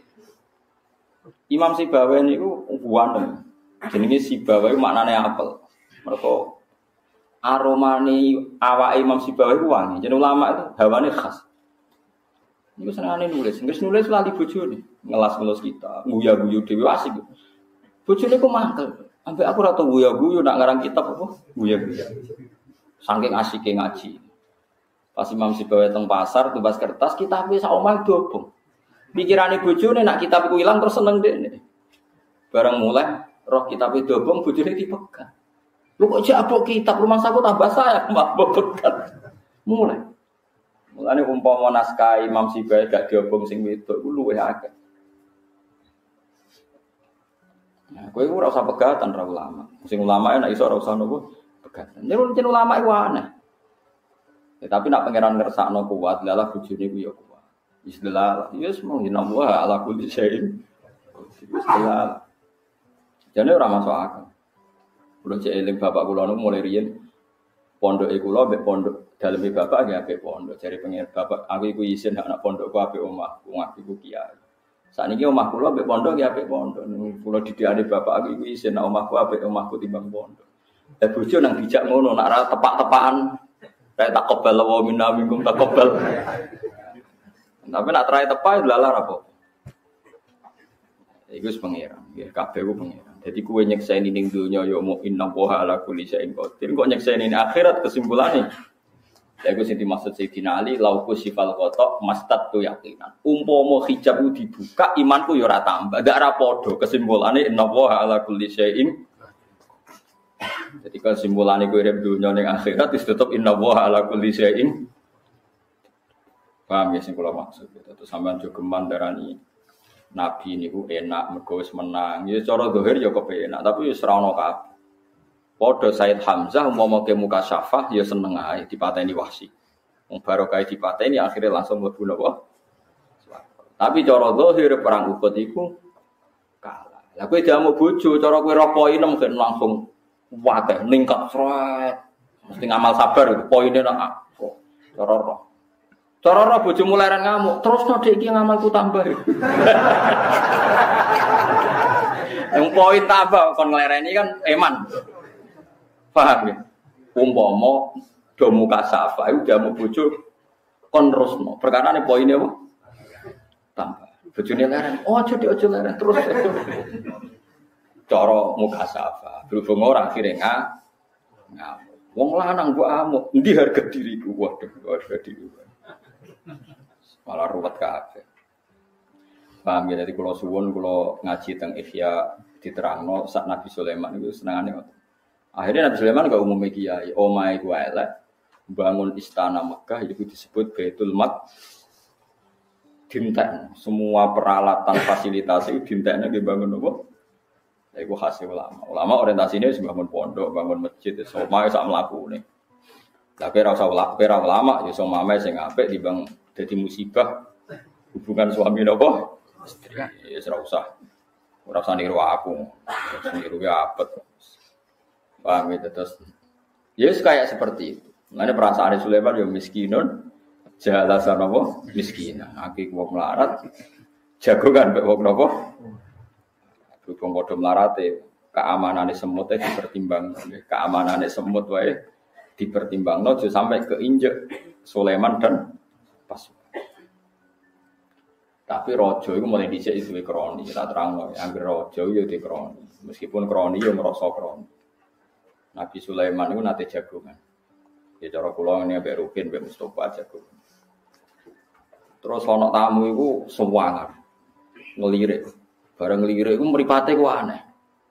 Imam Sibawi niku buan. Jenenge Sibawi maknane apel. Mergo aromane awake Imam Sibawi ku wangi. Jeneng ulama itu hawane khas. Niku senengane nulis. Nulis lali bojone, ngelas-ngelas kita, nguyu-nguyu dhewe asik. Bojone ku mangkel. Ambek aku ora tau nguyu-nguyu nak ngarang kitab apa? Nguyu-nguyu. Saking asike ngaji. Pas Imam Sibawi teng pasar tumbas kertas kitabe sak omah dobong. Pikirane bojone nak kitab iku ilang terus seneng dekne. Bareng mulai roh kitab itu dobong bojone dipegang. Lu kok jabok kitab rumah saku tambah saya mbak pegat. Mulane umpama naskah Imam Sibawi gak diobong sing wedok iku luwih akeh. Nah, kowe ora usah pegatan ra ulama. Sing ulama nek iso ora usah nopo pegatan. Yen ulama iku aneh. Ya, tapi nak pangeran ngersakno kuat, lalah bojone ku ya kuat. Istilah, ya semua Allah ala kulli syai'in. Istilah. Jane ora masuk akal. Kulo cek eling bapak kula nu mulai riyen pondoke kula mbek pondok daleme bapak nggih apik pondok. Jare pengen bapak aku iku isin anak pondokku apik omah, wong aku iku kiai. Sakniki omah kula mbek pondok nggih apik pondok. Kula didikane bapak aku iku isin nek omahku apik omahku timbang pondok. Lah bojo nang dijak ngono nak ra tepak-tepakan. Kayak tak kobal wa minna minkum tak kobal. Tapi nak terakhir tepat lalar apa? Iku pengiran, ya kabeh ku pengiran. Jadi kue nyekseni ning dunya ya mau inna wa ala kulli syai'in qadir. Kok nyekseni ning akhirat kesimpulannya? Ya iku sing dimaksud Sayyidina Ali lauku sifal qata mastatu yaqinan. Umpama hijab ku dibuka imanku ya ora tambah, gak ora padha. Kesimpulannya inna wa ala kulli syai'in. Jadi kesimpulannya kue urip dunya ning akhirat wis tetep inna wa ala kulli syai'in. Paham ya sing kula maksud. Terus sampean jo geman darani nabi niku enak mergo wis menang. Ya cara zahir ya kepenak, tapi wis ora ono kabeh. Padha Said Hamzah umpama ke muka syafah ya seneng ae dipateni Wahsy. Wong barokah dipateni akhirnya langsung mlebu napa? Tapi cara zahir perang Uhud iku kalah. Lah kowe jamu bojo cara kowe ro poinem kan langsung wakeh ningkat sret. Mesti ngamal sabar poine nak cara roh. Cara roh bojo muleran ngamuk, terus no dek iki ngamalku tambah. Yang poin tambah kon nglereni kan eman. Paham ya? Umpama do muka safa iku jamu bojo kon terusno. Perkarane poine apa? Tambah. Bojone leren, aja dik aja leren terus. Cara muka safa, berhubung ora akhire ngamuk. Wong lanang mbok amuk, endi harga diriku? Waduh, harga diriku. Malah ruwet kabeh. Paham ya, jadi kula suwun kula ngaji teng Ihya diterangno sak Nabi Sulaiman itu senengane ngoten. Akhirnya Nabi Sulaiman gak umume kiai, omahe ku elek, bangun istana Mekah itu disebut Baitul Maqdis. Dinten semua peralatan fasilitas itu dintennya dibangun apa? Ya iku khas ulama. Ulama orientasine wis bangun pondok, bangun masjid, omahe sak mlakune. Tapi ora usah ulama ya iso mame sing apik timbang dadi musibah hubungan suami napa istri. Ya ora usah. Ora usah niru aku. Niru ya apet. Paham ya terus. Ya kayak seperti itu. Mane perasaan Sulaiman ya miskinun jalasan apa? Miskinan. Aki wong melarat jago kan mek wong napa? Wong padha melarate keamanane semut dipertimbang. Keamanane semut wae dipertimbangno aja sampai keinjek Sulaiman dan pasukan. Tapi raja iku mulai dhisik duwe kroni, tak terangno. Angger raja yo duwe kroni. Meskipun kroni yo merasa kroni. Nabi Sulaiman iku nate jagongan. Ya cara kula ngene mbek Rukin mbek Mustofa jagongan. Terus ana tamu iku sewangar. Ngelirik. Bareng ngelirik iku mripate ku aneh.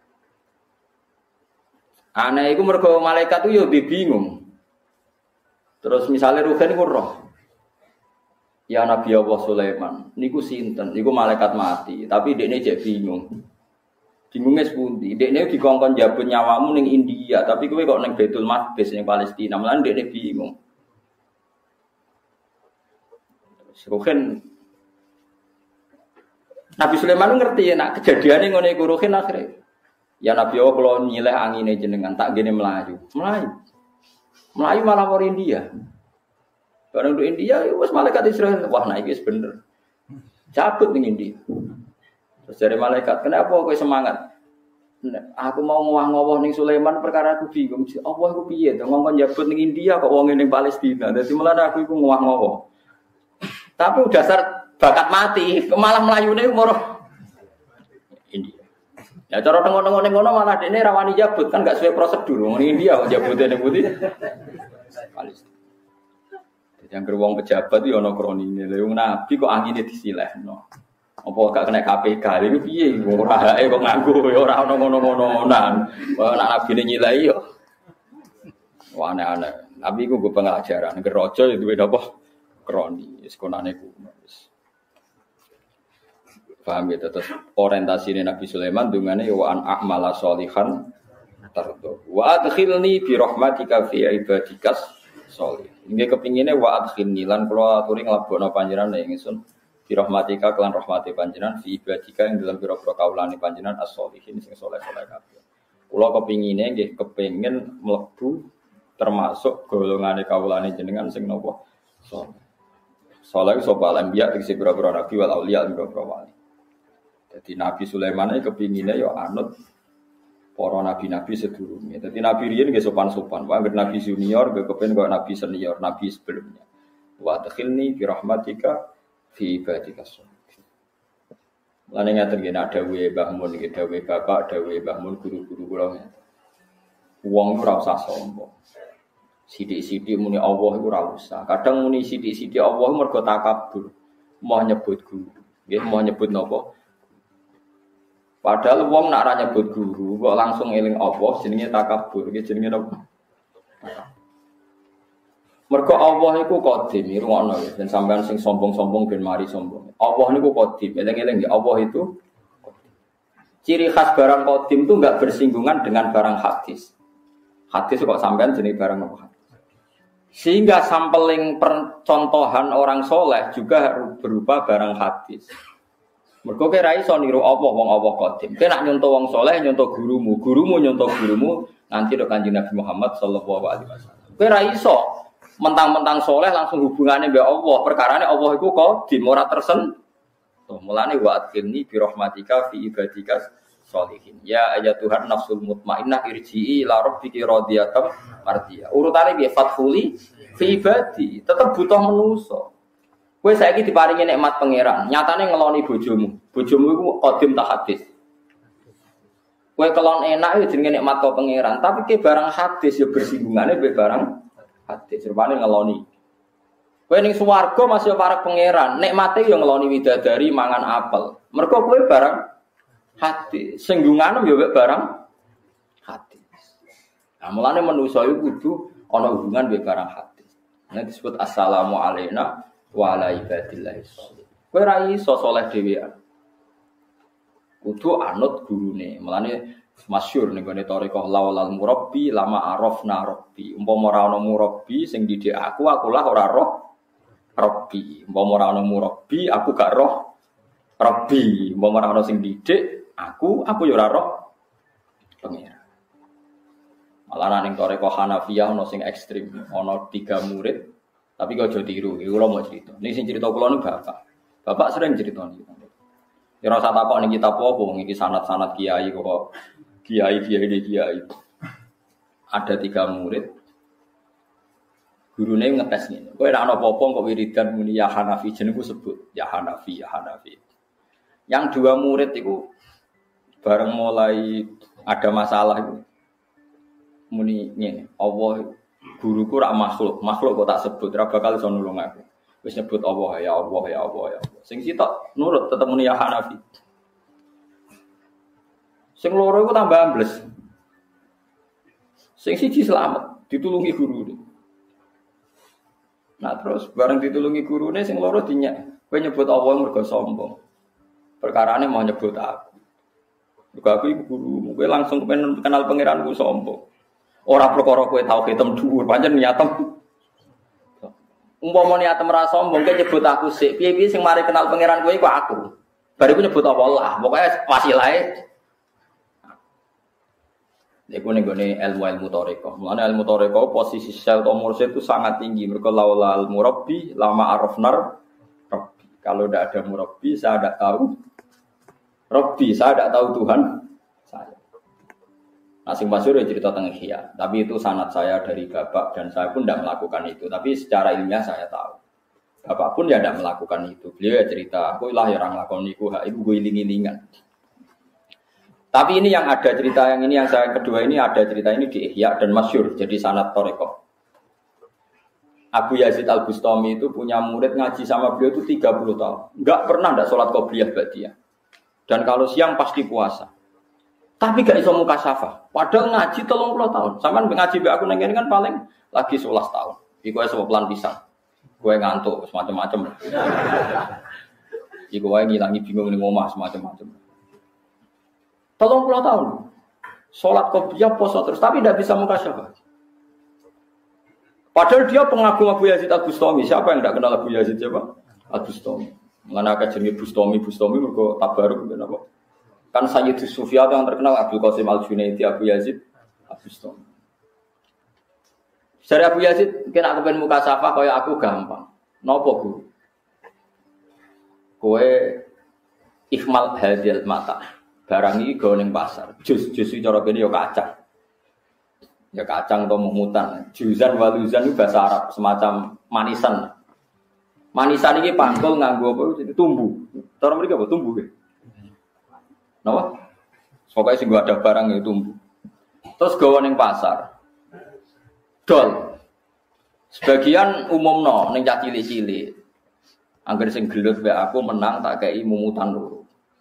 Aneh iku mergo malaikat itu yo bingung. Terus misalnya Rukin iku roh. Ya Nabi Allah Sulaiman, niku sinten? Niku malaikat mati, tapi dekne jek bingung. Bingungnya sepundi. Dekne dikongkon jabut nyawamu ning India, tapi kowe kok ning Baitul Maqdis ning Palestina. Mulane dekne bingung. Ruhin Nabi Sulaiman ngerti nak kejadiane ngene iku Ruhin akhire. Ya Nabi Allah kula nyileh angine jenengan tak gene melayu. Melayu malah ke India. Barang di India, wes malaikat Israel, wah naik wis bener, cabut nih India. Terus dari malaikat, kenapa kau semangat? Aku mau ngowah-ngowah nih Sulaiman perkara aku bingung. Allah aku piye? Ngomong jabut nih India, kok wong ning Palestina. Jadi malah aku ngowah-ngowah. Tapi udah bakat mati, malah Melayu nih moroh India. Ya cara tengok-tengok malah ini rawani jabut kan gak sesuai prosedur. Ning India kok jabutnya ning putih Palestina. Yang beruang pejabat itu ono kronine. Lha Nabi kok angine disilehno. Apa gak kena KPK iki piye? Ora kok nganggo ya ora ono ngono-ngonoan. Wah nek nabine nyilai yo. Wah aneh-aneh. Nabi ku go pengajaran gerojo itu duwe apa? Kroni. Wis konane ku. Paham ya terus orientasine Nabi Sulaiman dungane wa an a'mala sholihan tardo. Wa adkhilni bi rahmatika fi ibadikas sholih. Nggih kepingine wa adkhilni lan kula aturi nglebokno panjenengan ing ingsun bi rahmatika kelan rahmati panjenengan fi ibadika ing dalam pira-pira kaulane panjenengan as-sholihin sing saleh-saleh kabeh. Kula kepingine nggih kepengin mlebu termasuk golongane kaulane jenengan sing napa saleh. Saleh sapa anbiya tegese pira-pira nabi wal auliya pira-pira wali. Jadi Nabi Sulaiman iki kepingine ya anut para nabi-nabi sedurunge. Dadi nabi riyen nggih sopan-sopan. Wah nabi junior nggih kepen kaya nabi senior, nabi sebelumnya. Wa adkhilni bi rahmatika fi ibadika sholihin. Lan ngaten nggih nak dawuhe Mbah Mun nggih dawuhe bapak, dawuhe Mbah Mun guru-guru kula ngeten. Wong ora usah sombong. Sithik-sithik muni Allah iku ora usah. Kadang muni sithik-sithik Allah mergo takabur. Mau nyebut guru. Nggih mau nyebut napa? Padahal wong nak ra nyebut guru kok langsung eling Allah jenenge takabur. Iki jenenge apa? Mergo Allah iku qadim, rungokno ya. Ben sampean sing sombong-sombong ben mari sombong. Allah niku qadim, eling-eling ya Allah itu qadim. Ciri khas barang qadim itu enggak bersinggungan dengan barang hadis. Hadis kok sampean jenenge barang apa? Sehingga sampling percontohan orang soleh juga berupa barang hadis. Mergo kira iso niru apa wong apa qadim. Kowe nak nyontoh wong saleh nyontoh gurumu, gurumu nyontoh gurumu nanti do Kanjeng Nabi Muhammad sallallahu alaihi wasallam. Kowe ra iso mentang-mentang saleh langsung hubungane mbek Allah. Perkarane Allah iku qadim ora tersentuh. Mulane wa adkhilni bi rahmatika fi ibadika sholihin. Ya ayatuhan nafsul mutmainnah irji'i ila rabbiki radiyatan mardiyah. Urutane piye fathuli fi ibadi, tetep butuh manusa. Kowe saiki diparingi nikmat pangeran, nyatane ngeloni bojomu. Bojomu iku qadim ta hadis. Kowe kelon enak ya jenenge nikmat kok pangeran, tapi ke barang hadis ya bersinggungane mbek barang hadis. Rupane ngeloni. Kowe ning swarga masih para pangeran, nikmate ya ngeloni widadari mangan apel. Mergo kowe barang hadis, singgungane ya mbek barang hadis. Nah, mulane manusa iku kudu ana hubungan mbek barang hadis. Nek disebut assalamu alayna wa ala ibadillah sholihin. Kowe ra iso saleh dhewean. Kudu anut gurune. Mulane masyhur ning gone thariqah laulal murabbi lama arafna rabbi. Umpama ora ana murabbi sing didik aku lah ora roh rabbi. Umpama ora ana murabbi aku gak roh rabbi. Umpama ora ana sing didik aku ya ora roh pengira. Malah ning thariqah Hanafiyah ana sing ekstrem, ana 3 murid. Tapi kau jadi tiru, kalau mau cerita. Ini sing cerita kalau nu bapak. Bapak sering cerita nih. Ya rasa takut nih kita popo, nih sanat-sanat kiai kok kiai. Ada 3 murid. Gurune ngetes ngene. Kowe nek ana apa-apa kok wiridan muni ya Hanafi jenengku sebut ya Hanafi ya Hanafi. Yang dua murid itu bareng mulai ada masalah itu muni ngene, Allah guruku rak makhluk kok tak sebut ora bakal iso nulung aku. Wis nyebut Allah ya Allah ya Allah ya Allah. Sing sitok nurut tetep muni ya Hanafi. Sing loro iku tambah ambles. Sing siji selamat, ditulungi gurune. Nah terus bareng ditulungi gurune sing loro dinyak. Kowe nyebut Allah mergo sombong. Perkarane mau nyebut aku. Mergo aku iku gurumu, kowe langsung kenal pangeranku sombong. Ora perkara kowe tau ketem dhuwur, pancen niatem. Umpama niatem ra sombong kowe nyebut aku sik, piye-piye sing mari kenal pangeran kowe iku aku. Bar iku nyebut Allah, pokoke wasilahe. Iku ning gone ilmu thariqah. Mulane ilmu thariqah posisi sel atau mursyid itu sangat tinggi. Mergo laulal murabbi lama arafnar rabbi. Kalau tidak ada murabbi saya tidak tahu Rabbi, saya tidak tahu Tuhan saya. Nah, sing masyhur cerita tentang Ihya, tapi itu sanad saya dari bapak dan saya pun tidak melakukan itu. Tapi secara ilmiah saya tahu. Bapak pun ya tidak melakukan itu. Beliau ya cerita, aku lah yang nglakoni iku, hak iku gue iling-ilingan. Tapi ini yang ada cerita yang ini yang saya kedua ini ada cerita ini di Ihya dan masyhur jadi sanad thariqah. Abu Yazid Al-Bustami itu punya murid ngaji sama beliau itu 30 tahun. Enggak pernah enggak sholat qobliyah ba'diyah. Dan kalau siang pasti puasa. Tapi gak iso mukasyafah. Padahal ngaji 30 tahun. Sampeyan ngaji be aku nang kan paling lagi 11 tahun. Iku wis pelan pisan. Kowe ngantuk semacam-macam. Iku wae ngilangi bingung ning omah semacam-macam. 30 tahun. Salat qobliyah poso terus tapi tidak bisa mukasyafah. Padahal dia pengagum Abu Yazid Al-Bustami. Siapa yang tidak kenal Abu Yazid siapa? Al-Bustami. Mengenai jenenge Bustami mergo tabaruk ben apa? Kan Sayyid Sufyan yang terkenal Abdul Qasim Al-Junaidi Abu Yazid Al-Bustami. Dari Abu Yazid kena kepen mukasyafah kaya aku gampang. Napa, Guru? Kowe ihmal hadil mata. Barang iki go ning pasar. Jus cara kene ya kacang. Ya kacang atau mumutan. Juzan waluzan itu bahasa Arab semacam manisan. Manisan ini pangkul nganggo apa? Tumbuh. Cara mereka apa? Tumbuh. Napa? Pokoknya sing ada barang itu tumbuh. Terus gawa ning pasar. Dol. Sebagian umumno ning cah cilik-cilik. Angger sing gelut wae aku menang tak kei mumutan loro.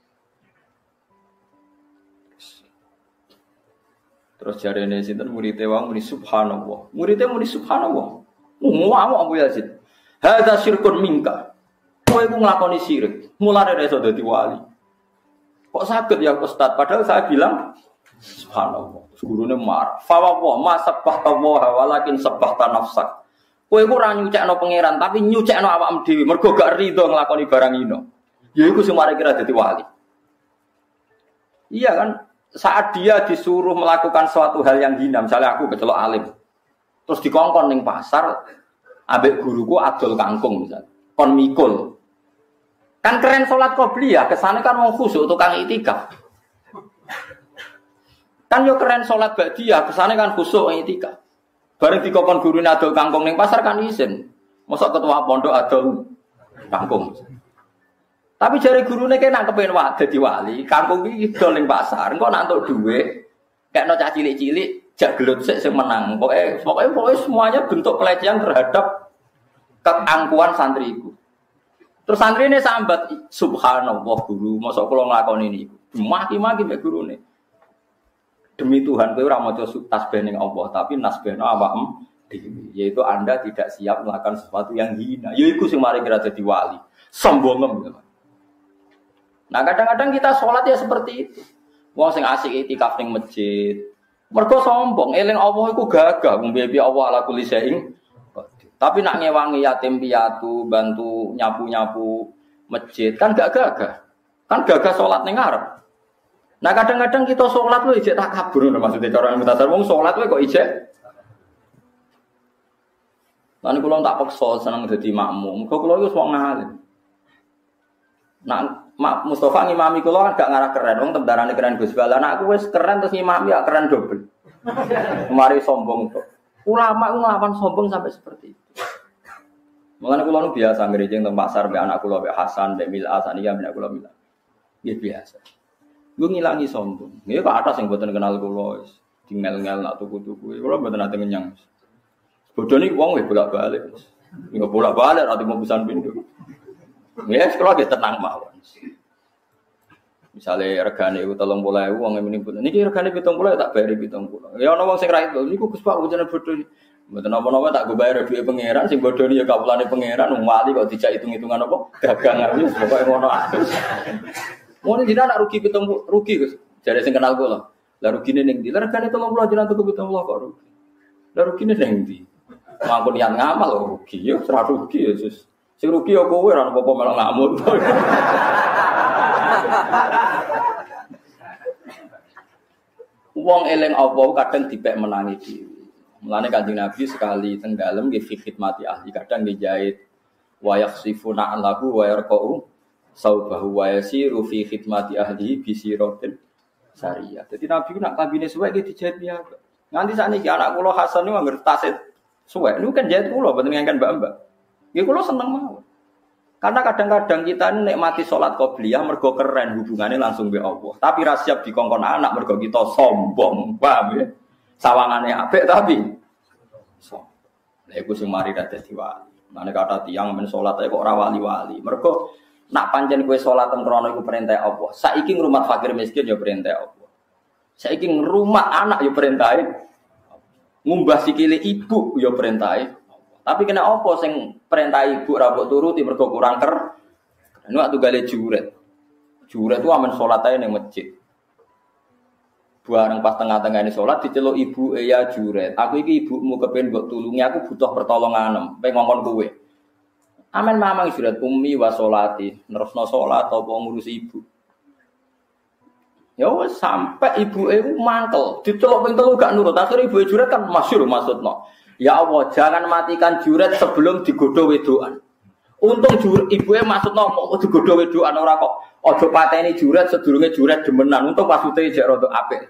Terus jarene sinten murid wong muni subhanallah. Murid muni subhanallah. Ngomong Abu Yazid. Hadza syirkun minka. Kowe iku nglakoni syirik. Mulane ora iso dadi wali. Kok saged ya Ustaz? Padahal saya bilang subhanallah. Gurune marah. Fa wa ma sabbahta wa walakin sabbahta nafsak. Kowe iku ora nyucekno pangeran tapi nyucekno awakmu dhewe mergo gak rido nglakoni barang ino. Ya iku sing mari kira dadi wali. Iya kan? Saat dia disuruh melakukan suatu hal yang hina, misalnya aku kecelok alim, terus dikongkon ning pasar, ambek guruku adol kangkung misalnya, kon mikul, kan keren sholat qobliyah, kesana kan mau khusyuk tukang itikaf, kan yo keren sholat ba'diyah, kesana kan khusyuk itikaf, bareng dikongkon guru adol kangkung ning pasar kan izin, mosok ketua pondok adol kangkung. Tapi jare gurune kena kepen dadi wali, kangkung iki dol ning pasar, engko nak entuk dhuwit, kekno cah cilik-cilik, jak gelut sik sing menang. Pokoke semuanya bentuk pelecehan terhadap keangkuhan santriku. Terus santrine sambat, subhanallah guru, mosok kula nglakoni niku. Maki-maki mek gurune. Demi Tuhan kowe ora maca tasbih ning Allah, tapi nasbihno awakmu dhewe, yaitu Anda tidak siap melakukan sesuatu yang hina. Yaiku sing mari kira dadi wali. Sombongem. Nah kadang-kadang kita sholat ya seperti itu. Wong sing asik itikaf ning masjid. Mergo sombong, eling Allah iku gagah, mbibi Allah ala kulli syai'in. Tapi nak ngewangi yatim piatu, bantu nyapu-nyapu masjid kan gak gagah. Kan gagah sholat ning ngarep. Nah kadang-kadang kita sholat lu ijek takabur maksudnya cara mutasar wong sholat lu kok ijek. Lan kula tak paksa seneng dadi makmum. Kok kula iku wong alim. Nah Mak Mustafa ngimami kula kan gak ngarah keren, wong temdarane keren Gus Bala. Nek aku wis keren terus ngimami ya keren dobel. Kemari sombong to. Ulama itu ngelawan sombong sampai seperti itu. Mengenai kulo nu biasa ngerejeng teng pasar be anak kulo be Hasan be Mila saniki ambek kulo Mila. Nggih biasa. Gue ngilangi sombong. Nggih kok atas yang mboten kenal kulo wis dingel-ngel nak tuku-tuku. Kulo mboten nate ngenyang. Bodho niki wong wis bolak-balik. Nggak bolak-balik ati mau pisan pindho. Ya sekolah ge tenang mawon. Misale regane iku 30.000 wong mending pun. Niki regane 70 tak bayar 70. Ya ana wong sing ra itu niku Gus Pak bojone bodho. Mboten apa-apa tak go bayar duwe pangeran sing bodho ya kawulane pangeran wong wali kok dijak hitung-hitungan apa dagangan wis pokoke ngono. Ngono jenengan nak rugi 70 rugi Gus. Jare sing kenal kula. Lah rugine ning ndi? Lah regane 30 jenengan tuku 70 kok rugi. Lah rugine ning ndi? Mangko niat ngamal kok rugi ya ora rugi ya Sus. Sing rugi ya kowe ora apa-apa malah ngamuk. Wong eling apa kadang dipek menangi dhewe. Mulane Kanjeng Nabi sekali teng dalem nggih fi khidmati ahli kadang nggih jahit wa yakhsifuna lahu wa yarqa'u saubahu wa yasiru fi khidmati ahli bi siratin sariyah. Dadi Nabi ku nak kabine suwe nggih dijahit ya. Nganti sakniki anak kula Hasan niku anggere tasit suwe niku kan jahit kula mboten ngangken mbak-mbak. Nggih kula seneng mawon. Karena kadang-kadang kita ini nikmati sholat qobliyah mergo keren hubungannya langsung be Allah. Tapi ra siap dikongkon anak mergo kita sombong, paham ya? Sawangane apik tapi sombong. Lha iku sing mari dadi wali. Mane kata tiyang men salat kok ora wali-wali. Mergo nak pancen kowe salat teng krono iku perintah Allah. Saiki ngrumat fakir miskin ya perintah Allah. Saiki ngrumat anak ya perintahe. Ngumbah sikile ibu ya perintahe. Tapi kena apa sing perintah ibu ra mbok turuti mergo kurang ker. Anu waktu gale juret. Juret ku amen salat ae ning masjid. Bareng pas tengah-tengah ini salat diceluk ibu ya juret. Aku iki ibumu kepen mbok tulungi aku butuh pertolongan. Pengen ngongkon kowe. Amen mamang juret ummi wa sholati. Nerusno salat apa ngurusi ibu. Ya wis sampai ibuke ku mangkel. Diceluk ping 3 gak nurut. Akhire ibuke juret kan masyhur maksudno. Ya Allah, jangan matikan juret sebelum digodho wedokan. Untung ibuke maksudno mau digodho wedokan ora kok aja pateni juret sedurunge juret demenan. Untung pasute jek rada apik.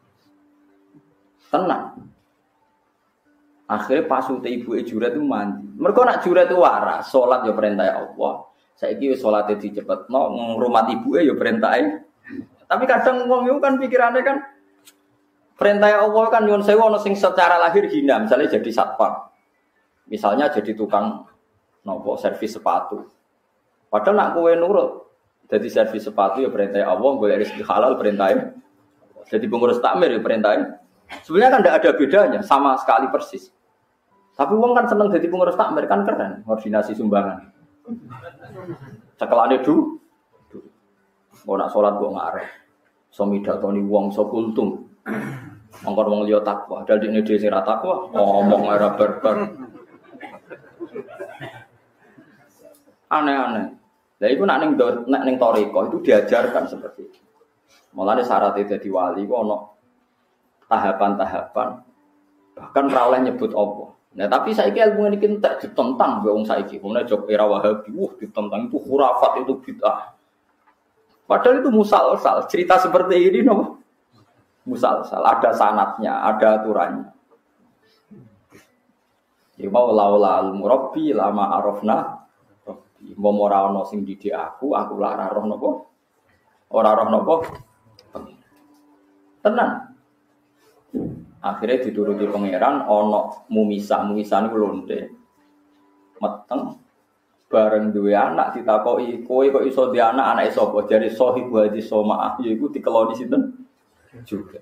Tenang. Akhire pasute ibuke juret itu mandi. Mergo nak juret itu waras, salat ya perintah Allah. Saiki wis salate dicepetno, ngrumat ibuke ya perintahe. Tapi kadang wong itu kan pikirannya kan perintah Allah kan nyuwun sewu ana sing secara lahir hina, misalnya jadi satpam. Misalnya jadi tukang nopo servis sepatu. Padahal nak kowe nurut jadi servis sepatu ya perintah Allah, golek rezeki halal perintahnya. Jadi pengurus takmir ya perintahnya. Sebenarnya kan tidak ada bedanya, sama sekali persis. Tapi wong kan seneng jadi pengurus takmir kan keren, koordinasi sumbangan. Cekelane du. Mau nak salat kok ngarep. So midatoni wong so kultum. Mongkon wong liya takwa, dal dene dhewe sing ra takwa, ngomong ora barbar. Aneh-aneh. Lah iku nek ning thariqah itu diajarkan seperti itu. Mulane syarat dadi wali ku ana tahapan-tahapan. Bahkan ra oleh nyebut apa. Nah, tapi saiki ilmu iki entek ditentang wong saiki. Wong nek jog era Wahabi, ditentang itu khurafat, itu bid'ah. Padahal itu musalsal. Cerita seperti ini no? Musalsal, ada sanatnya, ada aturannya. Ya mau laula al-murabbi lama arafna rabbi. Mau ora ono sing didik aku lara roh napa? Ora roh napa? Tenan. Akhirnya dituruti pangeran ono mumisah niku lonte. Meteng bareng duwe anak ditakoki kowe kok iso duwe anake sapa? Jare sahib hadis somaah yaiku dikeloni sinten? Juga.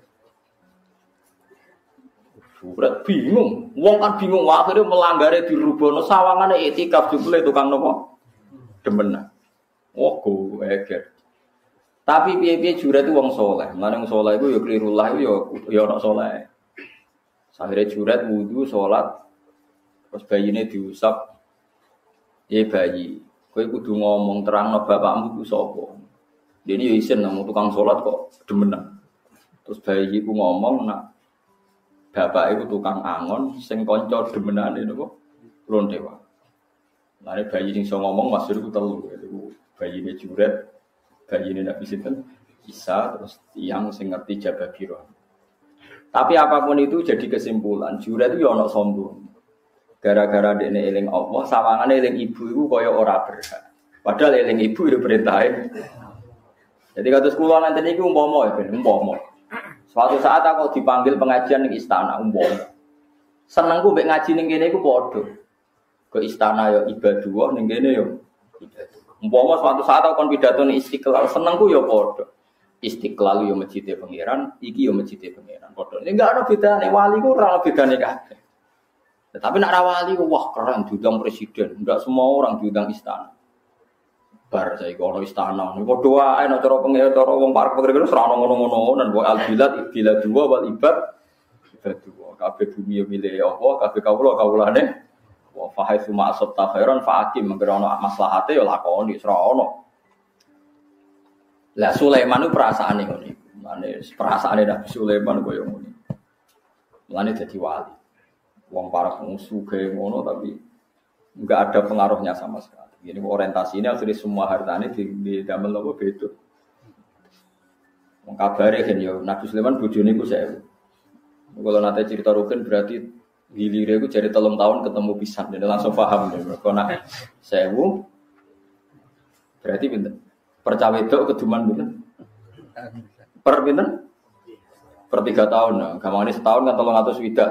Surat bingung, wong kan bingung akhirnya melanggare dirubono sawangane iktikaf jebule tukang nopo? Demenan. Oh go eger. Tapi piye-piye juret itu wong saleh. Mulane wong saleh iku ya klirullah iku ya ana saleh. Akhire juret wudu salat terus bayine diusap. Bayi, kowe kudu ngomong terangno bapakmu ku sapa. Dene ya isin nang tukang salat kok demenan. Terus bayi ku ngomong nak bapak iku tukang angon sing kanca demenane niku lonte wae. Lare bayi sing iso ngomong maksud iku telu. Iku bayine juret, bayine Nabi sinten Isa terus tiyang sing ngerti jababiro. Tapi apapun itu jadi kesimpulan. Juret itu ya ono sombong. Gara-gara dekne eling Allah, sawangane eling ibu iku kaya ora berhak. Padahal eling ibu itu perintahe. Jadi kados kula nanti niku umpama ya ben umpama. Suatu saat aku dipanggil pengajian ning istana umpama. Senengku mbek ngaji ning kene iku padha. Ke istana ya ibadah ning kene ya ibadah. Umpama suatu saat aku kon pidato ning Istiqlal, senengku ya padha. Istiqlal yo masjide pangeran, iki yo masjide pangeran. Padha. Ini enggak ada bedane, wali ku ora ana bedane kabeh. Tapi nak rawali wah keren diundang presiden, enggak semua orang diundang istana. Bar saiki ono istana, niku padha ae nek cara pengen cara wong parek pengen ora ono ngono-ngono dan wa al-bilad bila dua wal ibad dua. Kabeh bumi yo milih apa, kabeh kawulane wa fa haitsu ma asabta khairan fa akim mengko ono maslahate yo lakoni ora ono. Lah Sulaiman itu perasaane ngono iku. Mane perasaane Nabi Sulaiman koyo ngono. Mulane dadi wali. Wong parek musuh kayak ngono tapi enggak ada pengaruhnya sama sekali. Ini orientasi ini akhirnya semua hartanya di damel apa beda. Wong kabare kan yo Nabi Sulaiman bojone iku 1000. Kalau nanti cerita Rukin berarti gilire iku jadi 3 tahun ketemu pisan dan langsung paham deh. Kalau nak 1000 berarti pinten? Percawe wedok keduman pinten? Per pinten? Per 3 tahun. Nah, gampangane setahun kan 300 widak.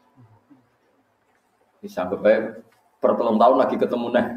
Bisa sampai per 3 tahun lagi ketemu neh.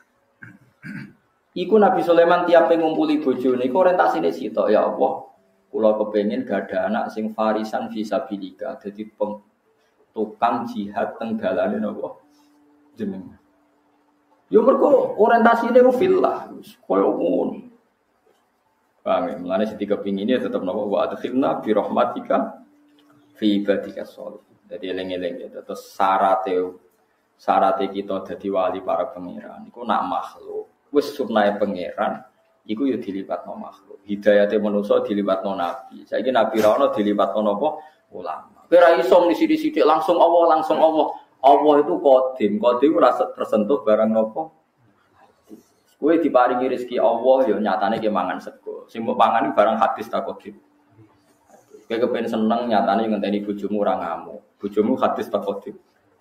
Iku Nabi Sulaiman tiap ngumpuli bojone iku orientasine sitok ya Allah. Kula kepengin gak ada anak sing farisan fisabilillah dadi tukang jihad teng dalane napa jeneng. Yo mergo orientasine ku fillah koyo ngono. Paham ya? Mulane sing dikepingine tetep napa wa adkhilna bi rahmatika fi ibadika sholih. Dadi eling-eling ya terus syaratnya kita dadi wali para pangeran iku nak makhluk wis sunahe pangeran iku ya dilipatno makhluk. Hidayate manusa dilipatno nabi. Saiki nabi ra ono dilipatno napa ulama. Kowe ra iso sithik-sithik langsung Allah. Allah itu qadim ora tersentuh barang napa. Kowe diparingi rezeki Allah ya nyatane ki mangan sego. Sing mbok pangan barang hadis ta qadim. Kowe kepen seneng nyatane ngenteni bojomu ora ngamuk. Bojomu hadis ta qadim.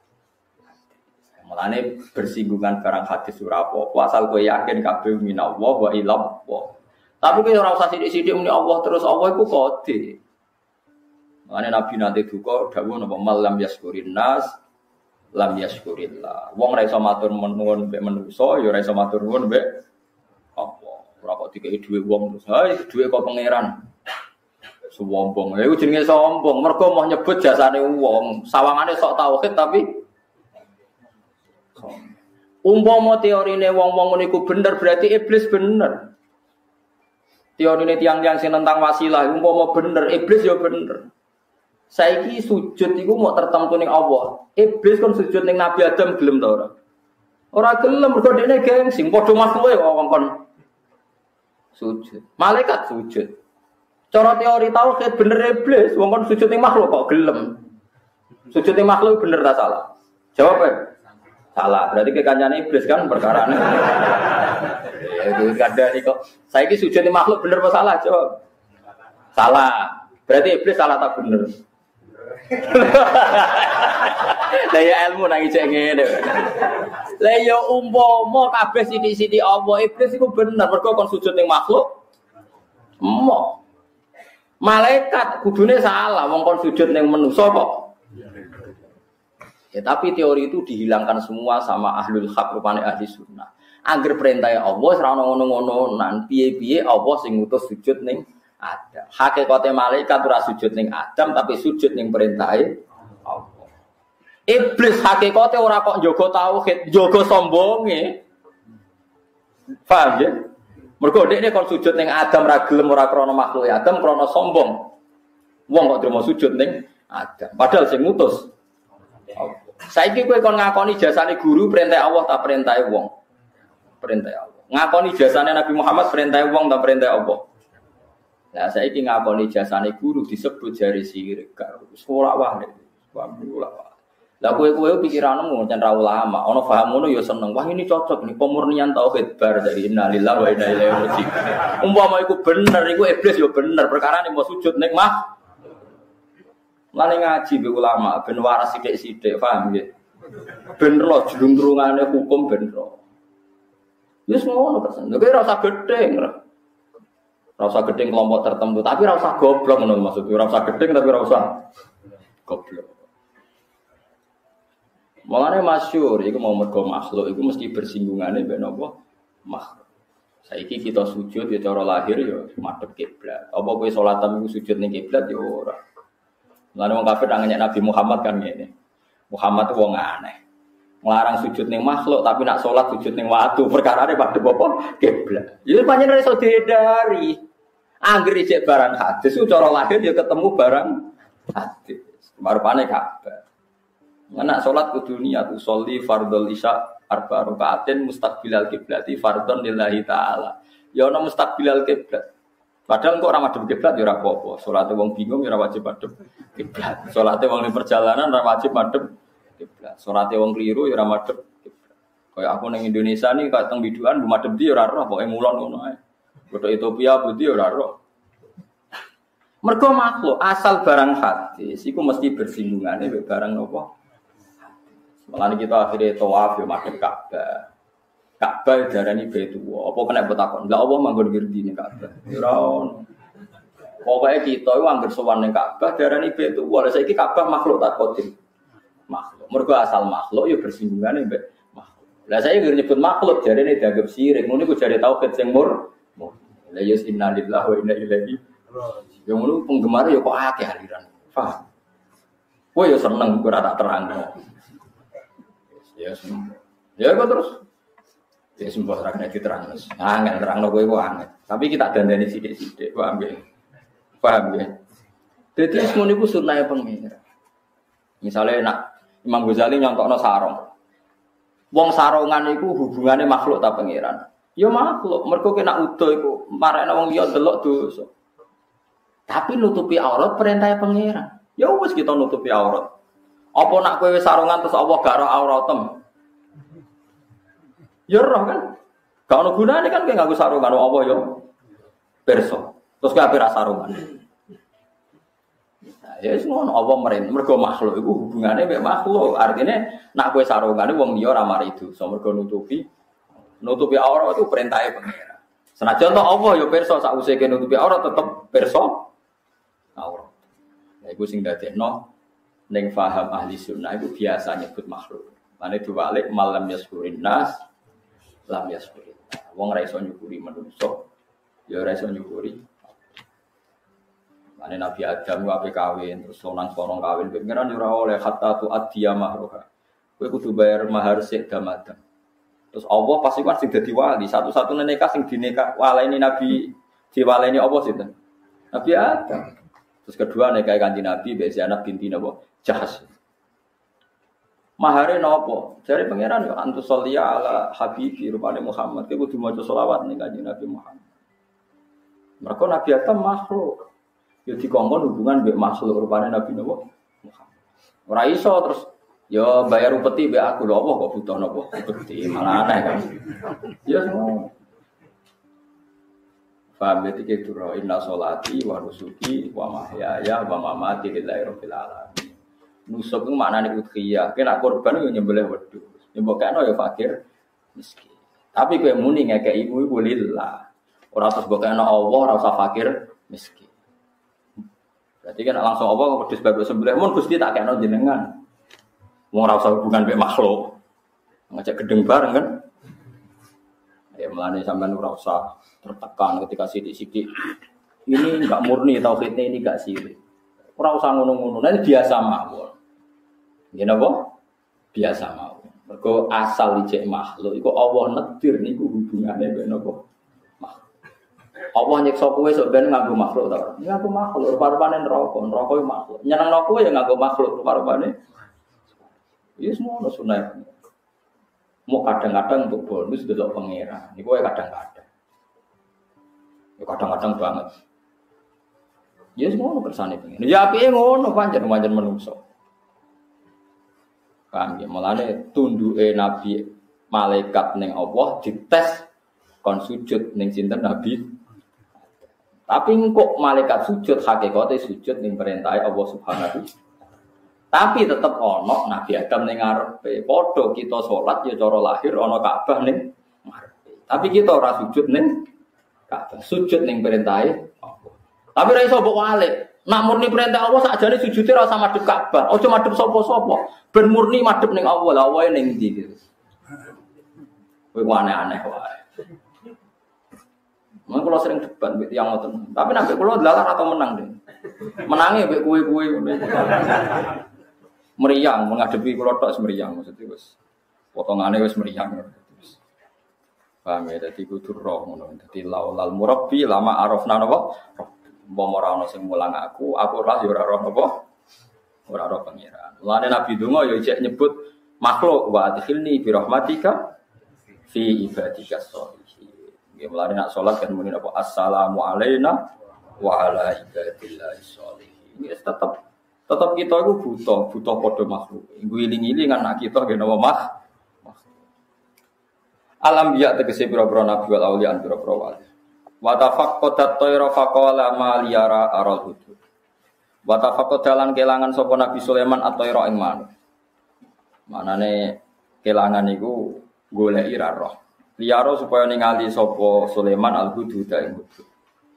Mulane bersinggungan barang hadis ora apa-apa asal kowe yakin kabeh minallah wa ilallah. Tapi kowe ora usah sithik-sithik muni Allah terus Allah iku kode. Mulane Nabi nate duka dawuh napa malam yaskurin nas lam yaskurillah. Wong ora iso matur nuwun mbek manusa ya ora iso matur nuwun mbek apa. Ora kok dikeki dhuwit wong terus ha dhuwit kok pangeran. Sombong. Iku jenenge sombong mergo mau nyebut jasane wong. Sawangane sok tauhid tapi umpama teorine wong-wong niku bener berarti iblis bener. Teorine tiang-tiang sing tentang wasilah umpama bener iblis ya bener. Saiki sujud iku mau tertentu ning Allah. Iblis kon sujud ning Nabi Adam gelem ta ora? Ora gelem mergo dekne gengsi padha makhluke wong kon sujud. Malaikat sujud. Cara teori tauhid bener iblis wong kon sujud ning makhluk kok gelem. Sujud ning makhluk bener ta salah? Jawab salah, berarti kekancane iblis kan perkarane. Itu kadang kok. Saiki sujud makhluk bener apa salah? Jawab. Salah. Berarti iblis salah tak bener. Lah ya ilmu nang ijek ngene. Lah ya umpama kabeh sithik-sithik Allah iblis iku bener mergo kon sujud ning makhluk. Malaikat kudune salah wong kon sujud ning manusa kok. Ya, tapi teori itu dihilangkan semua sama ahlul haq rupane ahli sunnah. Angger perintah Allah ora ono ngono-ngono nan piye-piye Allah sing ngutus sujud ning Adam. Hakikate malaikat ora sujud ning Adam tapi sujud ning perintahe Allah. Iblis hakikate ora kok njaga tauhid, njaga sombonge. Paham ya? Mergo dekne kon sujud ning Adam ra gelem ora krana makhluk Adam krana sombong. Wong kok trimo sujud ning Adam. Padahal sing ngutus Allah. Saiki kowe kon ngakoni jasane guru perintah Allah ta perintah wong? Perintah Allah. Ngakoni jasane Nabi Muhammad perintah wong ta perintah Allah? Lah saiki ngakoni jasane guru disebut jari sirik karo sekolah wae. Lah kowe pikiranmu jan ra ulama, ana paham ngono ya seneng. Wah ini cocok nih pemurnian tauhid bar dari innalillahi wa inna ilaihi raji'un. Umpama iku bener iku iblis ya bener perkara ning mau sujud ning Mulane ngaji be ulama ben waras sithik-sithik, paham nggih? Ben ro jluntrungane hukum ben ro. Wis ngono persen. Lha ora usah gedeng. Ora usah gedeng kelompok tertentu, tapi ora usah goblok ngono maksudku. Ora usah gedeng tapi ora usah goblok. Mulane masyhur iku mau mergo makhluk iku mesti bersinggungane mbek napa? Makhluk. Saiki kita sujud ya cara lahir ya madhep kiblat. Apa kowe salatan iku sujud ning kiblat ya ora. Mulane wong kafir nang nyek Nabi Muhammad kan ngene. Muhammad itu wong aneh. Nglarang sujud ning makhluk tapi nak salat sujud ning watu. Perkarane madhep apa? Kiblat. Ya pancen iso dihindari. Angger ijek barang hadis ku cara lahir ya ketemu barang hadis. Marupane Ka'bah. Anak salat kudu niat usolli fardhul isya arba rakaatin mustaqbilal kiblati fardhon lillahi taala. Ya ana mustaqbilal kiblat. Padahal kok ora madhep kiblat ya ora apa-apa. Salate wong bingung ya ora wajib madhep kiblat. Salate wong ning perjalanan ora wajib madhep kiblat. Salate wong kliru ya ora madhep kiblat. Kaya aku ning Indonesia nih kok teng biduan madhep ndi ya ora roh, pokoke mulon ngono ae. Bodho Ethiopia budi ya ora roh. Mergo makhluk asal barang hadis iku mesti bersinggungan mek barang napa? Mulane kita akhirnya tawaf yo madhep Ka'bah. Ka'bah darani Baitullah. Apa kena betakon? Lah Allah manggon ngerti ning Ka'bah. Ya ora ono. Pokoke kita iku anggere sowan ning Ka'bah darani Baitullah. Lah saiki Ka'bah makhluk tak kodim. Makhluk. Mergo asal makhluk yo bersinggungan mek makhluk. Lah saya nggih nyebut makhluk jarene dianggap syirik. Ngono iku jare tauhid sing mur. La yus inna lillahi wa inna ilaihi raji'un. Yang ngono penggemar yo kok akeh aliran. Paham? Kowe yo seneng ora tak terangno. Ya sembuh. Ya kok terus. Ya sembuh ra kena diterangno. Angel terangno kowe kok angel. Tapi kita dandani sithik-sithik, paham nggih? Paham nggih? Dadi ngono iku sunahe pengira. Misale nak Imam Ghazali nyontokno sarung. Wong sarungan iku hubungane makhluk ta pangeran. Ya makhluk, mergo kena udo iku marekno wong liya delok dosa. Tapi nutupi aurat perintah pangeran. Ya wis kita nutupi aurat. Apa nak kowe sarungan terus Allah gak ro auratem? Ya roh kan. Gak ono gunane kan kowe nganggo sarungan apa ya? Perso. Terus kowe ape ra sarungan. Ya wis ngono apa meren mergo makhluk iku hubungane mek makhluk. Artine nak kowe sarungane wong liya ora mari dosa mergo nutupi aurat itu perintahe pangeran. Senajan to apa ya perso sakwise nutupi aurat tetep perso aurat. Lah iku sing dadekno ning faham ahli sunnah itu biasa nyebut makhluk. Mane diwalik malam yaskurin nas lam yaskurin. Wong ora iso nyukuri manungsa, ya ora iso nyukuri. Mane Nabi Adam wae kawin terus sonang-sonong kawin pengiran ora oleh hatta tu adiya mahroha. Kowe kudu bayar mahar sik damadam. Terus Allah pasti kan sing dadi wali, satu-satunya nikah sing dinikah waleni Nabi diwaleni apa sinten? Nabi Adam. Terus kedua nikah Kanjeng Nabi mbek Zainab binti napa? Jahas. Mahare napa? Jare pangeran yo antus sholliya ala habibi rupane Muhammad. Kowe kudu maca selawat ning Kanjeng Nabi Muhammad. Mergo Nabi Adam makhluk. Yo dikongkon hubungan mbek makhluk rupane Nabi napa? Muhammad. Ora iso terus yo bayar upeti mbek aku lho apa kok butuh napa? Upeti malah aneh kan. Ya semua. Faham itu kira inna sholati wa nusuki wa mahyaya wa mamati lillahi rabbil alamin. Nusuk itu maknane udhiyah. Kena korban yo nyembelih wedhus. Nyembokno yo fakir miskin. Tapi kowe muni ngekeki iku lillah. Ora terus bokno Allah ora usah fakir miskin. Berarti kan langsung Allah wedhus babak sembelih mun Gusti tak kekno jenengan. Wong ora usah hubungan mek makhluk. Ngajak gedeng bareng kan. Ya melane sampean ora usah tertekan ketika sidik-sidik. Ini enggak murni tauhidnya, ini enggak syirik. Ora usah ngono-ngono. Nah biasa mawon. Nggih napa? Biasa mawon. Mergo asal ijek makhluk iku Allah nedir niku hubungane mek napa? Makhluk. Allah nyiksa kowe sok ben nganggo makhluk ta ora? Nganggo makhluk, rupa-rupane neraka, neraka yo makhluk. Nyenengno kowe ya nganggo makhluk, rupa-rupane. Yes ngono sunah. Mau kadang-kadang untuk bonus delok pangeran. Niku wae kadang-kadang. Ya kadang-kadang banget. Ya ngono kersane pengen. Ya apike ngono pancen menungso. Paham ya, mulane tunduke nabi malaikat ning Allah dites kon sujud ning sinten nabi. Tapi kok malaikat sujud hakikate sujud ning perintahe Allah Subhanahu. Tapi tetep ana Nabi Adam ning ngarepe. Padha kita salat ya cara lahir ana Ka'bah ning ngarepe. Tapi kita ora sujud ning Ka'bah, sujud ning perintahe Allah. Tapi ra iso mbok walik. Nak murni perintah Allah sakjane sujude ora usah madhep Ka'bah. Aja madhep sapa-sapa. Ben murni madhep ning Allah. Lah wae ning ndi gitu. Kowe aneh-aneh wae. Mun kula sering debat mbek tiyang ngoten. Tapi nek kula lalar atau menang deh. Menange mbek kuwe-kuwe ngene. Meriang menghadapi kula tok semeriang maksudnya wis potongane wis meriang. Paham ya dadi kudu roh ngono. Dadi laulal murabbi lama arafna napa? Mbok ora ana sing mulang aku ora ya ora roh napa? Ora roh pangeran. Mulane Nabi donga ya cek nyebut makhluk wa adkhilni bi rahmatika fi ibadika sholihin. Nggih mulane nak salat kan muni apa assalamu alaina wa ala ibadillahi sholihin. Ini tetap kita itu butuh padha makhluk. Ngiling-iling anak kita nggih napa makhluk. Alam biya tegese pira-pira nabi wal auliya pira-pira wali. Wa tafaqqadat tayra faqala ma liyara aral hudud. Wa tafaqqadalan kelangan sapa Nabi Sulaiman at-tayra ing manuk. Manane kelangan iku goleki ra roh. Liyara supaya ningali sapa Sulaiman al-hudud ing hudud.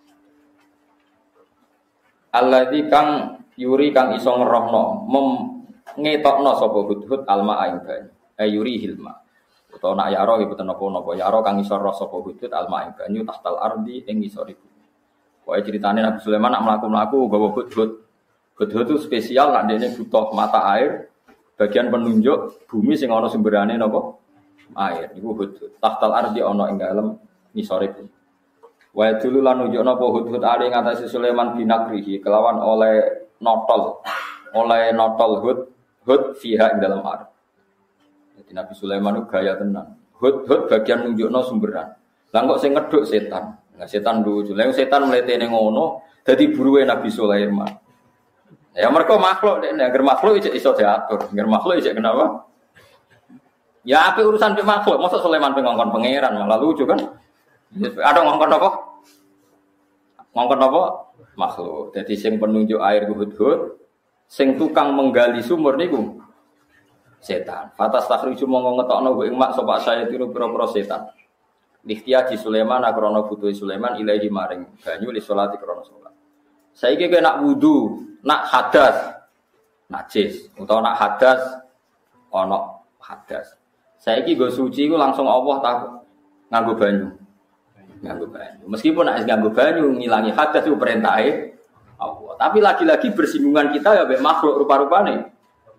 Alladzi kang yuri kang iso ngerohno ngetokno sapa hudud alma ing banyu. Yuri hilma. Utawa nak yaro iku boten napa-napa. Yaro kang iso roh sapa hudud alma ing banyu tahtal ardi ing ngisor iku. Pokoke critane Nabi Sulaiman nak mlaku-mlaku gawa hudud. Hudud itu spesial nak dene butuh mata air, bagian penunjuk bumi sing ana sumberane napa? Air. Iku hudud. Tahtal ardi ana ing dalem ngisor iku. Wa dulu lan nunjukna apa hudud ali ngatasi Sulaiman binakrihi kelawan oleh notol hud fiha ing dalam air. Jadi Nabi Sulaiman itu gaya tenan. Hud bagian nunjukno sumberan. Lah kok sing ngeduk setan. Nah setan lucu. Lah setan mletene ngono dadi buruwe Nabi Sulaiman. Ya mereka makhluk nek agar makhluk iso diatur. Agar makhluk iso kenapa? Ya ape urusan pe makhluk. Mosok Sulaiman pe ngongkon pangeran malah lucu kan? Ada ngongkon apa? Ngongkon apa? Makhluk. Jadi sing penunjuk air hud, sing tukang menggali sumur niku setan. Fatas takhriju monggo ngetokno ing mak sapa saya tiru pira-pira setan. Ikhtiyaji Sulaiman akrana butuh Sulaiman ilahi maring banyu li salati krana salat. Saiki kowe nak wudu, nak hadas najis utawa nak hadas ana hadas. Saiki go suci iku langsung Allah tak nganggo banyu. Nganggo banyu. Meskipun nek nganggo banyu ngilangi hadas itu perintahe Allah. Tapi lagi-lagi bersinggungan kita ya mbek makhluk rupa-rupane.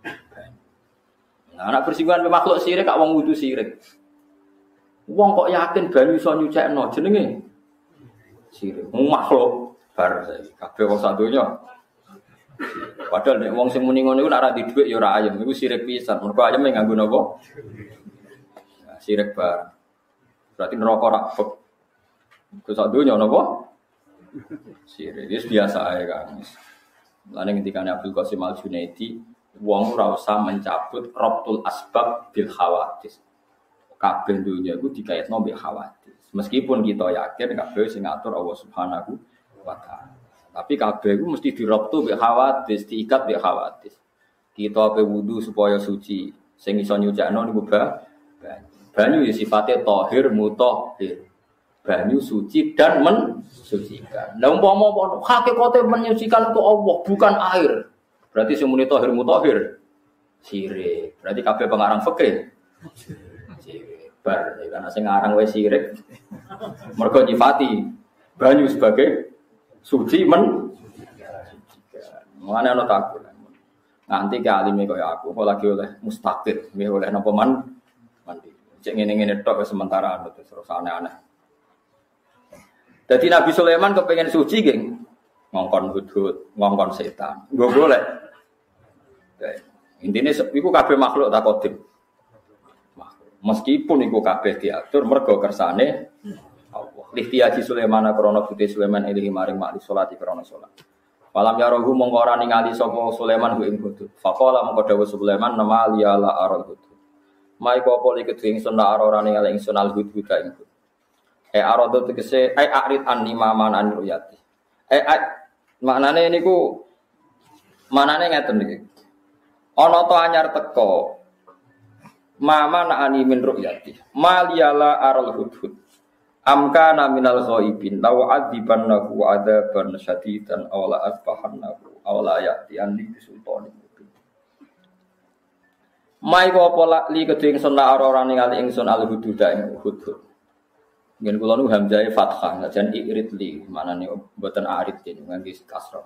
Nah, anak bersinggungan mbek makhluk sirik kak wong wudu sirik. Wong kok yakin banyu iso nyucekno jenenge sirik. Makhluk bar saiki kabeh wong sadonya. Padahal nek wong sing muni ngono iku nek ora di dhuwit ya ora ayem, iku sirik pisan. Mergo ayem nganggo napa? Ya, sirik bar. Berarti neraka ora bek. Sak donya napa? Sirik. Wis biasa ae, Kang. Lan ngendikane Abdul Qasim Al-Junaidi, wong ora usah mencabut rabtul asbab bil hawadis. Kabeh dunya iku dikaitno mbek hawadis. Meskipun kita yakin kabeh sing ngatur Allah Subhanahu wa taala. Tapi kabeh iku mesti dirabtu mbek hawadis, diikat mbek hawadis. Kita ape wudu supaya suci, sing iso nyucakno niku banyu ya sifate tahir mutahhir. Banyu suci dan mensucikan. Lah umpama hakikate menyucikan itu Allah bukan air. Berarti sing muni tahir mutahhir sirik. Berarti kabeh pengarang fikih sirik. Bar karena sing ngarang wis sirik. Mergo nyifati banyu sebagai suci mensucikan. Mulane ana takut. Nanti ke alime kaya aku, kok lagi oleh mustaqil, nggih oleh napa mandi. Cek ngene-ngene tok sementara anu terus aneh-aneh. Jadi Nabi Sulaiman kepengen suci geng, ngongkon hudud, ngongkon setan, gue boleh. Intinya iku kabeh makhluk tak kodim. Meskipun iku kabeh diatur, mergo kersane Allah. Lihtiyaji Sulaiman krana putih Sulaiman ilahi maring makli salati krana salat. Falam yarohu mongko ora ningali sapa Sulaiman ku ing hudud. Faqala mongko dawuh Sulaiman nama liyala aral hudud. Mai kopo iki ingsun ora ningali ingsun al hudud ing hudud. Arado tegese arid an imaman an ruyati. Maknane niku manane ngeten iki. Ana to anyar teko. Mama na'ani min ru'yati. Maliyala aral hudhud. Amka naminal ghaibin. Law adzibannahu adzaban syadidan aw la asbahannahu aw la ya'tiyan li sultanin mubin. Mai apa li kedhe ingsun la ora ningali ingsun al hudhud ing hudhud. Ngen kula nu hamzahe fathah, jan irid li, manane mboten arid den nganti kasrah.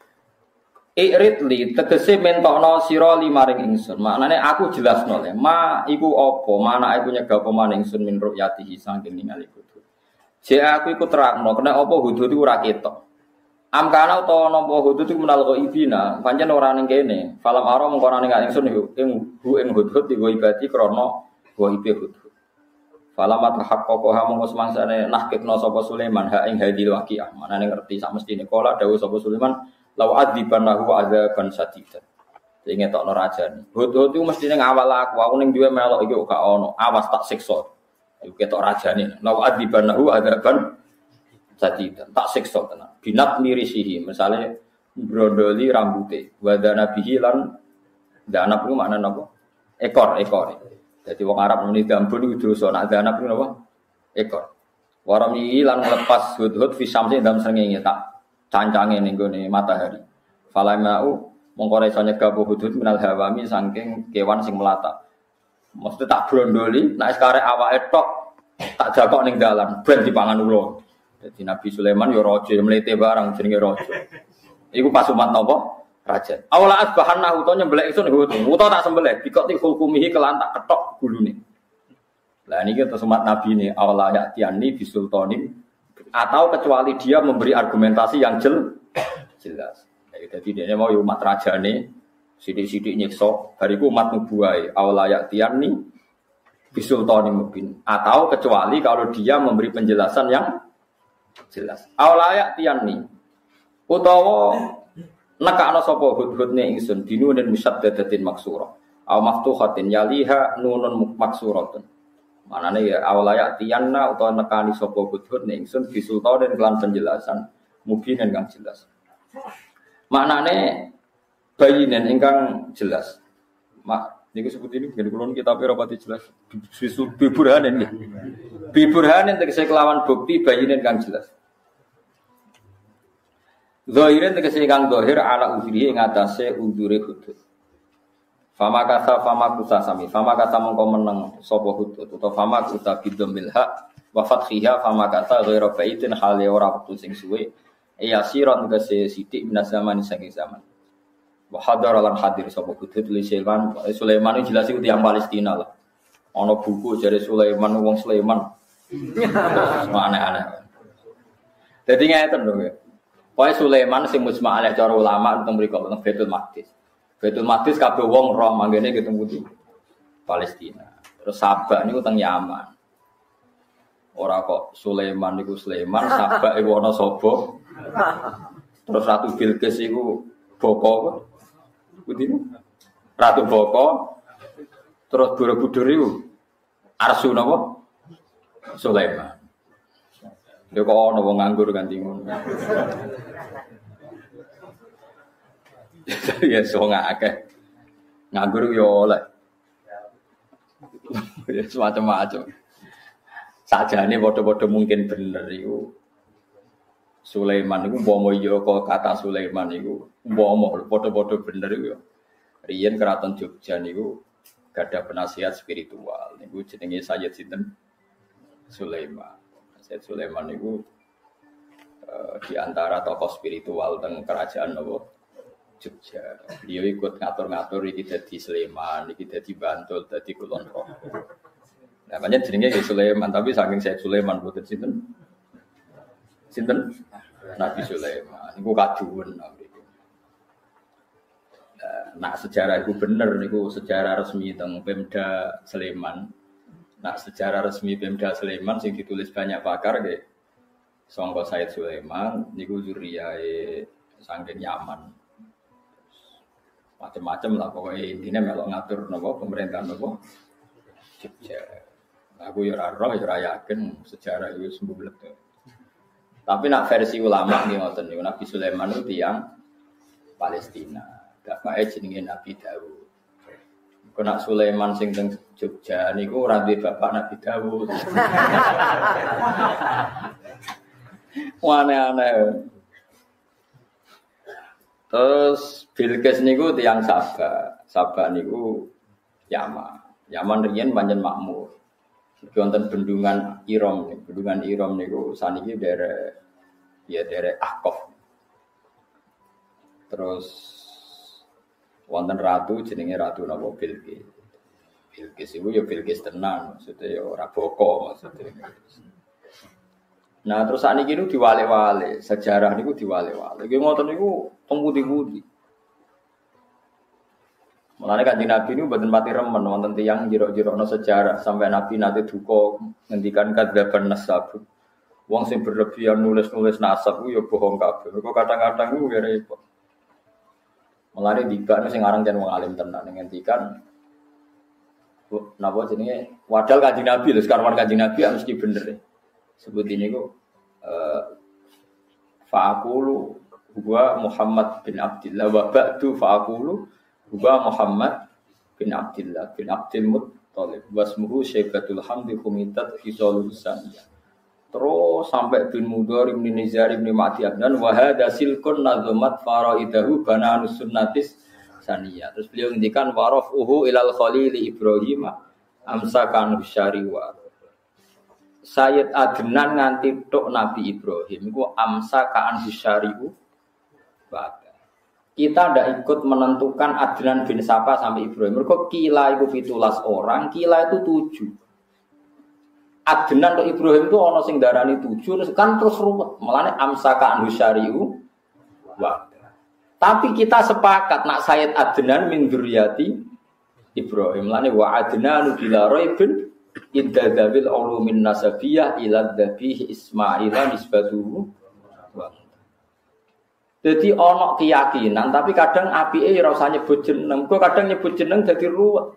Irid li tegese mentokno sira li maring ingsun. Maknane aku jelasno le, ma iku apa, mana iku nyegah apa maning ingsun min ru'yatihi saking ningali hudhud. Jek aku iku terangno, kena apa hudhud iku ora ketok. Amkana utawa napa hudhud iku menal ghaibina, pancen ora ning kene. Falam ara mengko ora ning ingsun ing hudhud iku ibadi krana ghaibe hudhud. Falamat haqqaqaha mongko semangsane nahkitna sapa Sulaiman ha ing hadil waqiah. Manane ngerti sak mestine kala dawuh sapa Sulaiman lau adzibanahu adzaban sadidan. Sing ngetokno rajane. Hudhud iku mestine ngawal aku ning duwe melok iki gak ono. Awas tak siksa. Iku ketok rajane. Lau adzibanahu adzaban sadidan. Tak siksa tenan. Binat mirisihi, misale brondoli rambute. Wadana bihi lan danap iku maknane apa? Ekor. Jadi wong Arab muni dambun iku dosa, nek danap iku napa? Ekor. Warami lan nglepas hudhud fi samsi dalam srengenge tak cancange ning gone matahari. Falamau mongko iso nyegah hudhud minal hawami saking kewan sing melata. Mesti tak brondoli, nek karek awake tok tak jakok ning dalan ben dipangan ula. Dadi Nabi Sulaiman yo raja mlete barang jenenge raja. Iku pas umat napa? Raja. Awala asbahannahu to nyembelih ingsun hudhud. Uta tak sembelih dikoti hukumihi kelan tak ketok gulune. Lah niki terus umat Nabi ini awala ya'tiani bisultanin atau kecuali dia memberi argumentasi yang jelas. Jadi dia mau umat rajane sidik-sidik nyiksa, bariku umat nubuwai awlayak tiani bisultanin mubin atau kecuali kalau dia memberi penjelasan yang jelas. Awlayak tiani utawa nekakno sapa hudhudne ingsun binun musaddadatin maksura aw maftuhatin yaliha nunun maksuratun. Manane ya awlayak tianna utawa nekani sapa hudhud ning ingsun bisulta dan kelan penjelasan mungkin ingkang jelas. Maknane bayinen ingkang jelas. Mak niku sebut ini ngene kula kitab rapati jelas bisul biburhanen nggih. Biburhanen tegese kelawan bukti bayinen ingkang jelas. Zahirin tegese ingkang zahir ala uzrihi ing atase undure hudud. Fama kusa sami. Fama kata mongko meneng sapa hudud utawa fama kusa bidzamil haq wa fathiha fama kata ghairu baitin hale ora wektu sing suwe. Ya siron tegese sithik minas zaman saking zaman. Wa hadar lan hadir sapa hudud li Sulaiman iki jelas iku tiyang Palestina lah. Ana buku jare Sulaiman wong Sulaiman. Aneh-aneh. Dadi ngeten lho ya. Pokoke Sulaiman sing mujma' alaih cara ulama teng mriku teng Baitul Maqdis. Baitul Maqdis kabeh wong roh manggene ketemu di Palestina. Terus Sabak niku teng Yaman. Ora kok Sulaiman niku Sulaiman, Sabak iku ana sapa? Terus Ratu Bilqis iku boko. Pundi? Ratu boko. Terus Borobudur iku Arsu napa? Sulaiman. Lha kok ana wong nganggur ganti ngono. Ya wong akeh. Nganggur yo oleh. Ya semacam-macam. Sajane padha-padha mungkin bener iku. Sulaiman iku umpama ya kata Sulaiman iku umpama padha-padha bener iku ya. Riyen Keraton Jogja niku gadah penasihat spiritual. Niku jenenge Sayyid sinten? Sulaiman. Sayyid Sulaiman niku di antara tokoh spiritual teng kerajaan napa Jogja. Beliau ikut ngatur-ngatur iki dadi Sleman, iki dadi Bantul, dadi Kulon Progo. Nah, banyak jenenge ki Sulaiman, tapi saking Sayyid Sulaiman boten sinten? Sinten? Nabi Sulaiman. Niku kaduwen niku. Nah, sejarah iku bener niku sejarah resmi teng Pemda Sleman. Nah, sejarah resmi Pemda Sleman sing ditulis banyak pakar nggih. Sangka Sayyid Sulaiman niku zuriyae saking Yaman. Macam-macam lah pokoknya intinya melok ngatur napa pemerintahan napa Jogja. Aku ya ora roh ya ora yakin sejarah itu sembulet. Tapi nak versi ulama nih ngoten niku Nabi Sulaiman itu tiyang Palestina. Bapake jenenge Nabi Daud. Kok nak Sulaiman sing teng Jogja niku ora duwe bapak Nabi Daud. Aneh-aneh. Terus Bilqis niku tiyang Sabah. Sabah niku Yaman. Yaman riyen pancen makmur. Wonten bendungan Iram, bendungan Iram niku saniki derek Ahqaf. Terus wonten ratu jenenge Ratu napa Bilqis. Bilqis iku ya Bilqis tenan, maksudnya ya ora boko maksudnya. Nah, terus saniki niku diwale-wale, sejarah niku diwale-wale. Nggih ngoten niku teng pundi-pundi. Mulane Kanjeng Nabi niku mboten pati remen wonten tiyang jero-jerokno sejarah sampai Nabi nate duka ngendikan kadzaban nasab. Wong sing berlebihan nulis-nulis nasab ku ya bohong kabeh. Kok kadang-kadang ku ya repot. Mulane dibak sing aran jan wong alim tenan ngendikan napa jenenge wadal Kanjeng Nabi lho sekarang Kanjeng Nabi mesti bener. Sebut ini kok fa'aqulu huwa Muhammad bin Abdillah wa ba'du fa'aqulu Huwa Muhammad bin Abdillah bin Abdul Muttalib wasmuhu Syaibatul Hamdi Humitat Hisalul Saniyah. Terus sampai bin Mudhar bin Nizar bin Ma'di Adnan wa hadza silkun nazamat faraidahu bananus sunnatis saniyah. Terus beliau ngendikan warafuhu ilal khalil Ibrahim amsakan syariwa. Sayyid Adnan nganti tok Nabi Ibrahim iku amsakan syariu wa kita tidak ikut menentukan Adnan bin Sapa sampai Ibrahim. Mereka kila itu 17 orang, kila itu 7. Adnan atau Ibrahim itu ono sing darani 7, kan terus ruwet. Mulane amsaka anhu syari'u wa. Tapi kita sepakat nak Sayyid Adnan min dzurriyyati Ibrahim. Mulane wa Adnanu bila raibin idza dzabil ulumin nasabiyah ila dzabih Ismaila nisbatuhu wa. Jadi ono keyakinan, tapi kadang apike ora usah nyebut jeneng. Kok kadang nyebut jeneng dadi ruwet.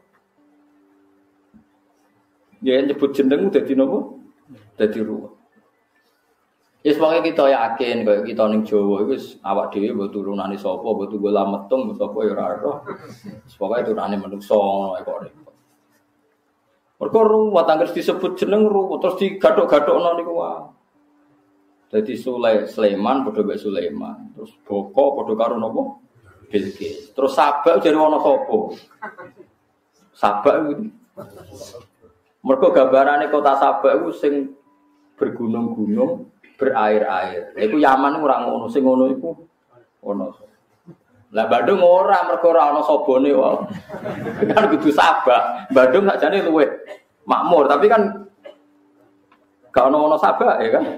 Ya nyebut jeneng dadi nopo? Dadi ruwet. Wis pokoke kita yakin kaya kita ning Jawa iku wis awak dhewe mbok turunane sapa, mbok tunggal metung sapa ya ora ora. Wis pokoke turunane menungso ngono kok repot. Mergo ruwet anggere disebut jeneng ruwet terus digathuk-gathukno niku wae. Jadi Sulaiman padha mek Sulaiman, terus Boko padha karo napa? Bilqis. Terus Sabak jare ana sapa? Sabak kuwi. Mergo gambarane kota Sabak iku sing bergunung-gunung, berair-air. Lha iku Yaman ora ngono, sing ngono iku ono. Lah Bandung ora mergo ora ana sabone wae. Kan kudu Sabak. Bandung sakjane luwih makmur, tapi kan gak ono Sabak ya kan.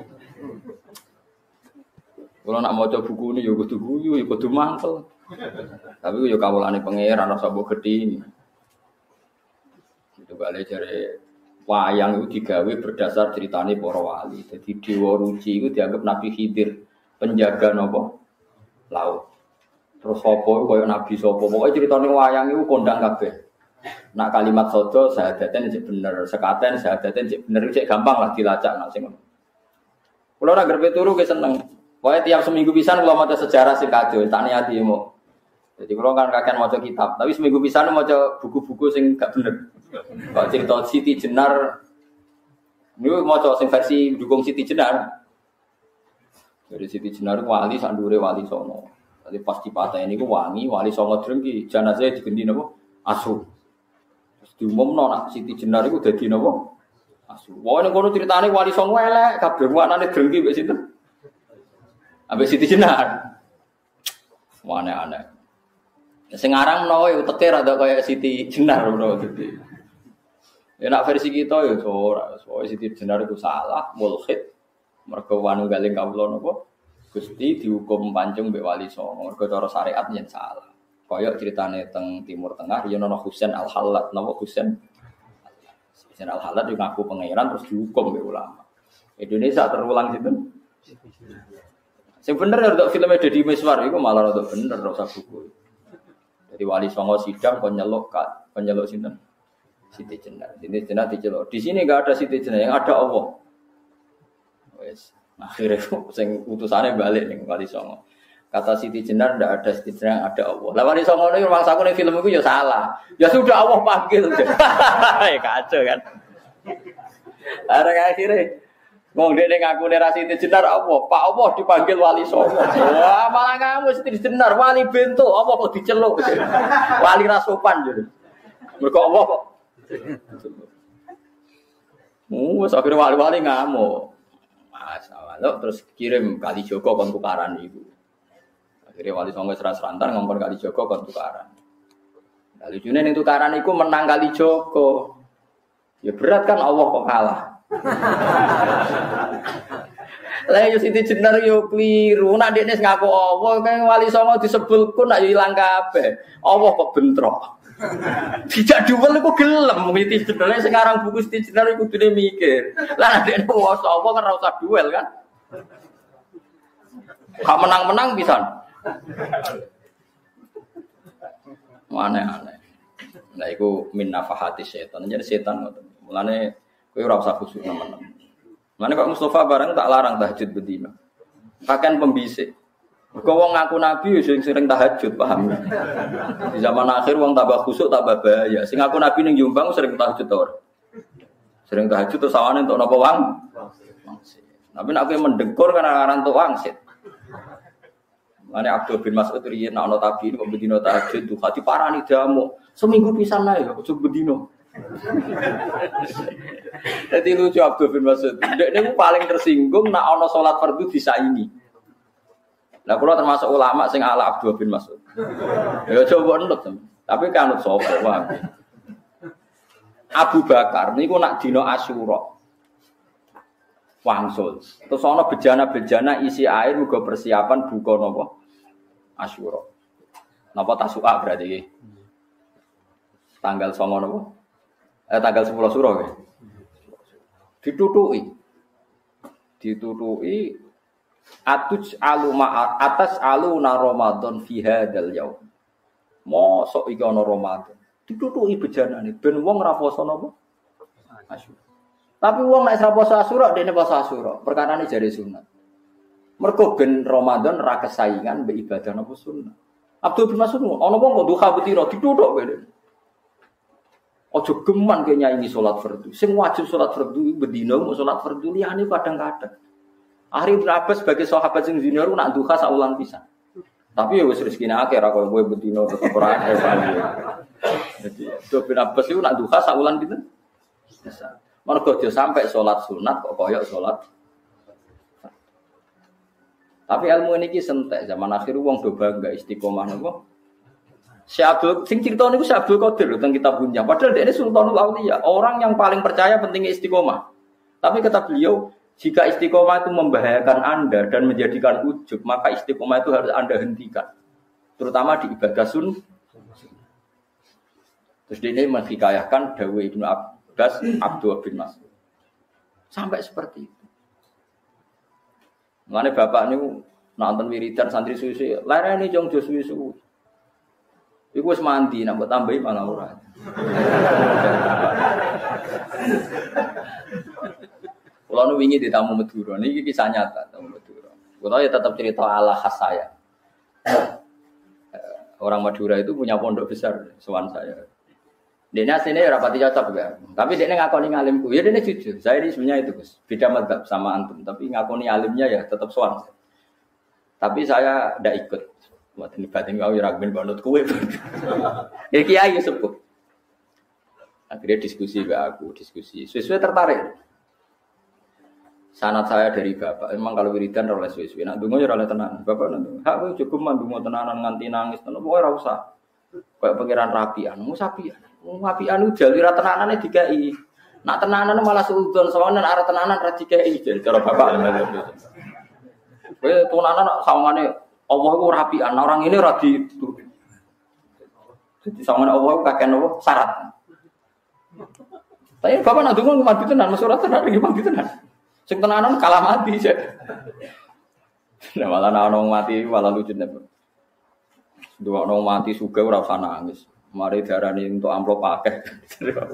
Kalau nak maca buku ini, ya kudu guyu, ya kudu mangkel. Tapi ya kawulane pangeran rasa mbok gedhi. Itu balik jare wayang itu digawe berdasar ceritane para wali. Jadi Dewa Ruci itu dianggap Nabi Khidir, penjaga napa? Laut. Terus sapa koyo Nabi sapa? Pokoke ceritane wayang itu kondang kabeh. Nak kalimat sodo sahadaten cek bener, sekaten sahadaten cek bener cek gampang lah dilacak nak sing ngono. Kulo ora grepe turu ge seneng. Pokoke tiap seminggu pisan kula maca sejarah sing kadul, tak niati mo. Jadi kulo kan kakean maca kitab, tapi seminggu pisan maca buku-buku sing gak bener. Kok cerita Siti Jenar niku maca sing versi dukung Siti Jenar. Jadi Siti Jenar wali sak ndure wali Songo. Dadi pas dipateni niku wangi wali Songo drengki jenazah digendi napa? Asu. Terus diumumno nak Siti Jenar iku dadi napa? Asu. Wah nek kono critane wali Songo elek kabeh anane drengki mek sinten? Ambek Siti Jenar. Aneh-aneh. Sing aran menawa ya uteke rada kaya Siti Jenar menawa dadi. Ya nak versi kita ya ora, soalnya Siti Jenar itu salah, mulhid. Mergo wanunggaling kawula napa? Gusti dihukum pancung mbek wali Songo. Mergo cara syariat yen salah. Kaya critane teng Timur Tengah yen ana Husain Al-Hallat napa Husain Al-Hallat yo ngaku pangeran terus dihukum mbek ulama. Indonesia terulang sinten? Sing bener ya untuk filmnya Deddy Miswar itu malah untuk bener rasa buku. Jadi wali Songo sidang penyeluk sinten? Siti Jenar. Siti Jenar diceluk. Di sini enggak ada Siti Jenar, yang ada Allah. Wes. Akhirnya sing utusane balik ning Wali Songo. Kata Siti Jenar ndak ada Siti Jenar, ada Allah. Lah Wali Songo niku mangsaku ning film iku ya salah. Ya sudah Allah panggil. Ya kacau kan. Akhirnya wong dene ngakune ra Siti Jenar Allah, Pak Allah dipanggil Wali Songo. Wah, malah kamu Siti Jenar Wali bento, apa kok diceluk. Wali ra sopan jadi. Mergo Allah kok. Wes akhire wali-wali ngamuk. Masalah terus kirim Kali Joko kon tukaran iku. Akhirnya Wali Songo seras-serantan ngongkon Kali Joko kon tukaran. Nah, lucune ning tukaran iku menang Kali Joko. Ya berat kan Allah kok kalah. Lah yo Siti Jenar yo kliru. Nek dekne ngaku Allah, kaya Wali Songo disebulku nak yo ilang kabeh. Allah kok bentrok. Tidak duel iku gelem Siti Jenar. Sekarang buku Siti Jenar iku kudune mikir. Lah nek dekne wasa Allah kan ora usah duel kan. Gak menang-menang pisan. Aneh-aneh. Nah iku min nafahati setan. Jadi setan ngoten. Mulane kowe ora usah khusyuk nemen-nemen. Mulane Pak Mustofa bareng tak larang tahajud bedina. Pakaian pembisik. Mergo wong ngaku nabi sing sering tahajud, paham. Di zaman akhir wong tambah khusyuk tambah bahaya. Sing ngaku nabi ning Jombang sering tahajud to ora? Sering tahajud terus sawane entuk napa wang? Wangsit. Tapi nek kowe mendekur kan aran entuk wangsit. Mane Abdul bin Mas'ud riyen ana tabi kok bedino tahajud duha diparani jamu. Seminggu pisan ae kok bedino. Jadi lucu Abdul bin Mas'ud. Dekne paling tersinggung nek ana salat fardu disaingi. Lah kula termasuk ulama sing ala Abdul bin Mas'ud. Ya coba nut. Tapi kanut sapa wae. Abu Bakar niku nak dina Asyura. Wangsul. Terus ana bejana-bejana isi air uga persiapan buka napa? Asyura. Napa Tasu'a berarti iki? Tanggal 9 napa? Tanggal 10 Syura nggih. Ditutuki atuj aluma atas aluna Ramadan fi hadzal yaum. Mosok iki ana Ramadan. Ditutuki bejanane ben wong ora poso napa? Asyura. Tapi wong nek ora poso Asyura dene poso Asyura. Perkarane jare sunat. Mergo ben Ramadan ra kesaingan mbek ibadah napa sunat. Abdul bin Mas'ud ana wong kok duha betira dituthuk kowe. Aja geman ke nyanyi salat fardu. Sing wajib salat fardu bedina mau salat fardu liyane kadang-kadang. Akhire Ibnu Abbas sebagai sahabat sing junior nak duha saulan pisan. Tapi ya wis rezekine akeh ra koyo kowe bedina tetep ora evaluasi. Jadi Ibnu Abbas itu nak duha saulan pinten? Pisan. Mergo aja sampai salat sunat kok koyo salat. Tapi ilmu ini ki sentek zaman akhir wong do bangga istiqomah napa? Syekh Abdul sing cerita niku Syekh Abdul Qadir teng kitab Bunya. Padahal dia ini Sultanul Auliya, orang yang paling percaya pentingnya istiqomah. Tapi kata beliau, jika istiqomah itu membahayakan Anda dan menjadikan ujub, maka istiqomah itu harus Anda hentikan. Terutama di ibadah sun. Terus dia ini menghikayahkan dawuh Ibnu Abbas Abdul bin Mas'ud. Sampai seperti itu. Mane bapak niku nonton wiridan santri suwi-suwi, larane jong jo suwi-suwi. Iku wis mandi, nambah tambahi malah ora. Kulo nu wingi ditamu Madura, niki kisah nyata tamu Madura. Kulo ya tetap cerita ala khas saya. Orang Madura itu punya pondok besar, sowan saya. Dene asline ora pati cocok ya. Tapi dene ngakoni ngalimku. Ya dene jujur. Saya ini sebenarnya itu, Gus. Beda madzhab sama antum, tapi ngakoni alimnya ya tetap sowan. Tapi saya ndak ikut. Mboten batin kau ora ben banut kowe. Ya kiai sepuh. Akhirnya diskusi ke aku, diskusi. Suwe-suwe tertarik. Sanad saya dari bapak. Memang kalau wiridan ora oleh suwe-suwe. Nak ndonga ya ora oleh tenan. Bapak nanti. Hak kowe cukup mandungo tenanan nganti nangis tenan. Pokoke ora usah. Kayak pangeran rapian, musapian. Rapian ujal ora tenanane dikai. Nak tenanan malah suudon sawangan arep tenanan ra dikai. Cara bapak. Kowe tenanan sawangane Allah itu rapian, orang ini radi itu. Jadi sama Allah itu kakek Allah syarat. Tapi bapak nak dukung mati tenan, masyarakat tenan lagi mati tenan. Sing tenanan kalah mati sih. Nah malah orang mati malah lucu nih. Dua orang mati suka ora usah nangis. Mari darani untuk amplop akeh.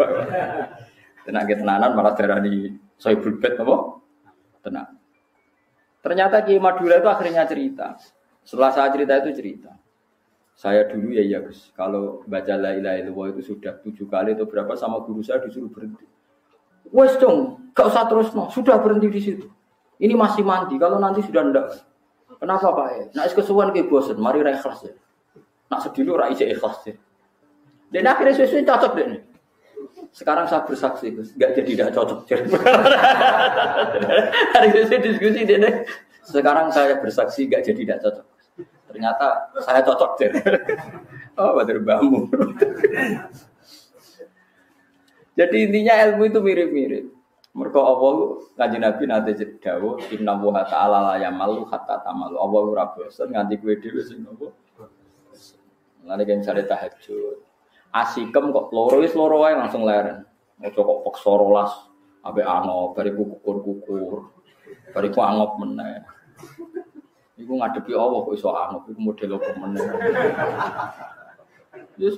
Tenaga tenanan malah darani soibul bet apa? Tenang. Ternyata Kiai Madura itu akhirnya cerita. Setelah saya cerita itu cerita. Saya dulu ya Gus, kalau baca la ilaha illallah itu sudah 7 kali atau berapa sama guru saya disuruh berhenti. Wes dong, gak usah terus no, sudah berhenti di situ. Ini masih mandi, kalau nanti sudah ndak. Kenapa Pak ya? Nak kesuwan ke bosen, mari ra ikhlas ya. Nak sedih lu ra ikhlas ya. Dan akhirnya sesuai cocok deh. Sekarang saya bersaksi, Gus, enggak jadi tidak cocok. Hari itu diskusi deh. Sekarang saya bersaksi enggak jadi tidak cocok. Ternyata saya cocok deh. Oh, bater bambu. Jadi intinya ilmu itu mirip-mirip. Mergo Allah Kanjeng Nabi nate dawuh inna wa ta'ala la yamalu hatta tamalu. Allah ora bosen nganti kowe dhewe sing nopo. Lan iki sare tahajud. Asikem kok loro wis loro wae langsung leren. Aja kok peksa rolas ambek angop bariku kukur-kukur. Bariku angop meneh. Iku ngadepi Allah kok iso angop iku model opo meneh. Yes.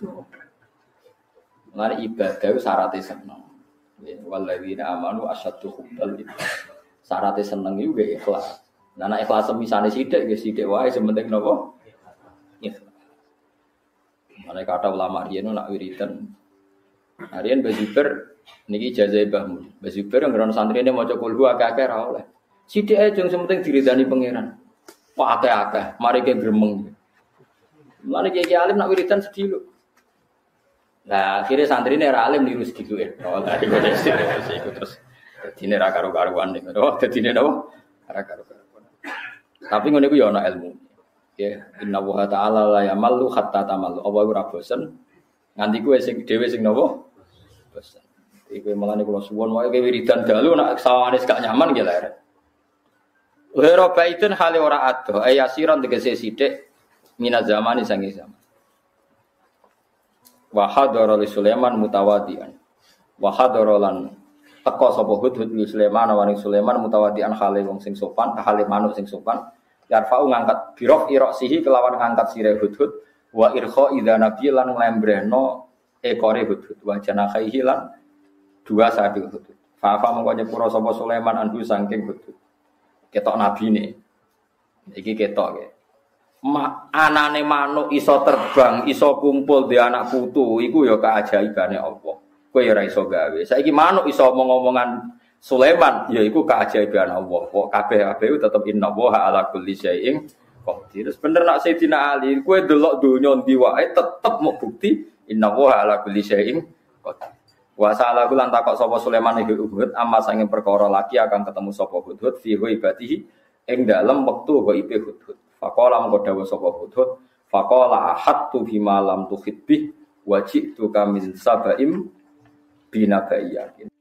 Lan ibadah syaratnya seneng. Walladzina amanu asyaddu hubbal lillah. Syaratnya seneng iku ge ikhlas. Nah nek ikhlas semisane sithik ge sithik wae sementing napa? Ikhlas. Mane kata ulama riyen nak wiridan. Harian Bazuber niki ijazah Mbah Mun. Bazuber ngrono santrine maca kulhu akeh-akeh ra oleh. Sithik ae jeng sementing diridani pangeran. Wah akeh-akeh, mari ke gremeng. Mane kiai alim nak wiridan sedih lho. Nah, akhirnya santri ini alim niru segitu ya. Oh, tadi gue ikut terus. Dine ra karo-karuan nih. Oh, dine apa? Ra karo-karuan. Tapi ngono iku ya ana ilmu. Ya, inna wa ta'ala la yamallu hatta tamallu. Apa ora bosen? Nganti kowe sing dhewe sing napa? Bosen. Iki mulane kula suwun wae wiridan dalu nek sawane gak nyaman nggih lere. Ora baitun hale ora ado, ayasiran tegese sithik minaz zamani sange zaman. Wa hadara li Sulaiman mutawadian. Wa hadara lan teka sapa Hudhud li Sulaiman waning Sulaiman mutawadian hale wong sing sopan, hale manuk sing sopan. Yarfa'u ngangkat birok iroksihi kelawan ngangkat sire Hudhud wa irkha idza nabi lan nglembrehno ekore Hudhud wa janakaihi lan dua sadi Hudhud. Fa mongko nyepuro sapa Sulaiman anhu saking Hudhud. Ketok nabine. Iki ketok ya. Anane manuk iso terbang, iso kumpul di anak putu, iku ya keajaibane Allah. Kowe ya ora iso gawe. Saiki manuk iso omong-omongan Sulaiman, ya iku keajaiban Allah. Kok kabeh-kabeh tetep innallaha ala kulli syai'in qadir. Bener nak Sayyidina Ali, kowe delok donya ndi wae tetep mau bukti innallaha ala kulli syai'in qadir. Wa sa'alahu lan takok sapa Sulaiman iki Hudhud amma sange perkara laki akan ketemu sapa Hudhud fi ghaibatihi ing dalem wektu ghaibe Hudhud. Faqala mengko dawuh sapa Hudhud, faqala ahattu bima lam tuhit bih wa ji'tu ka min sabaim binabaiyah.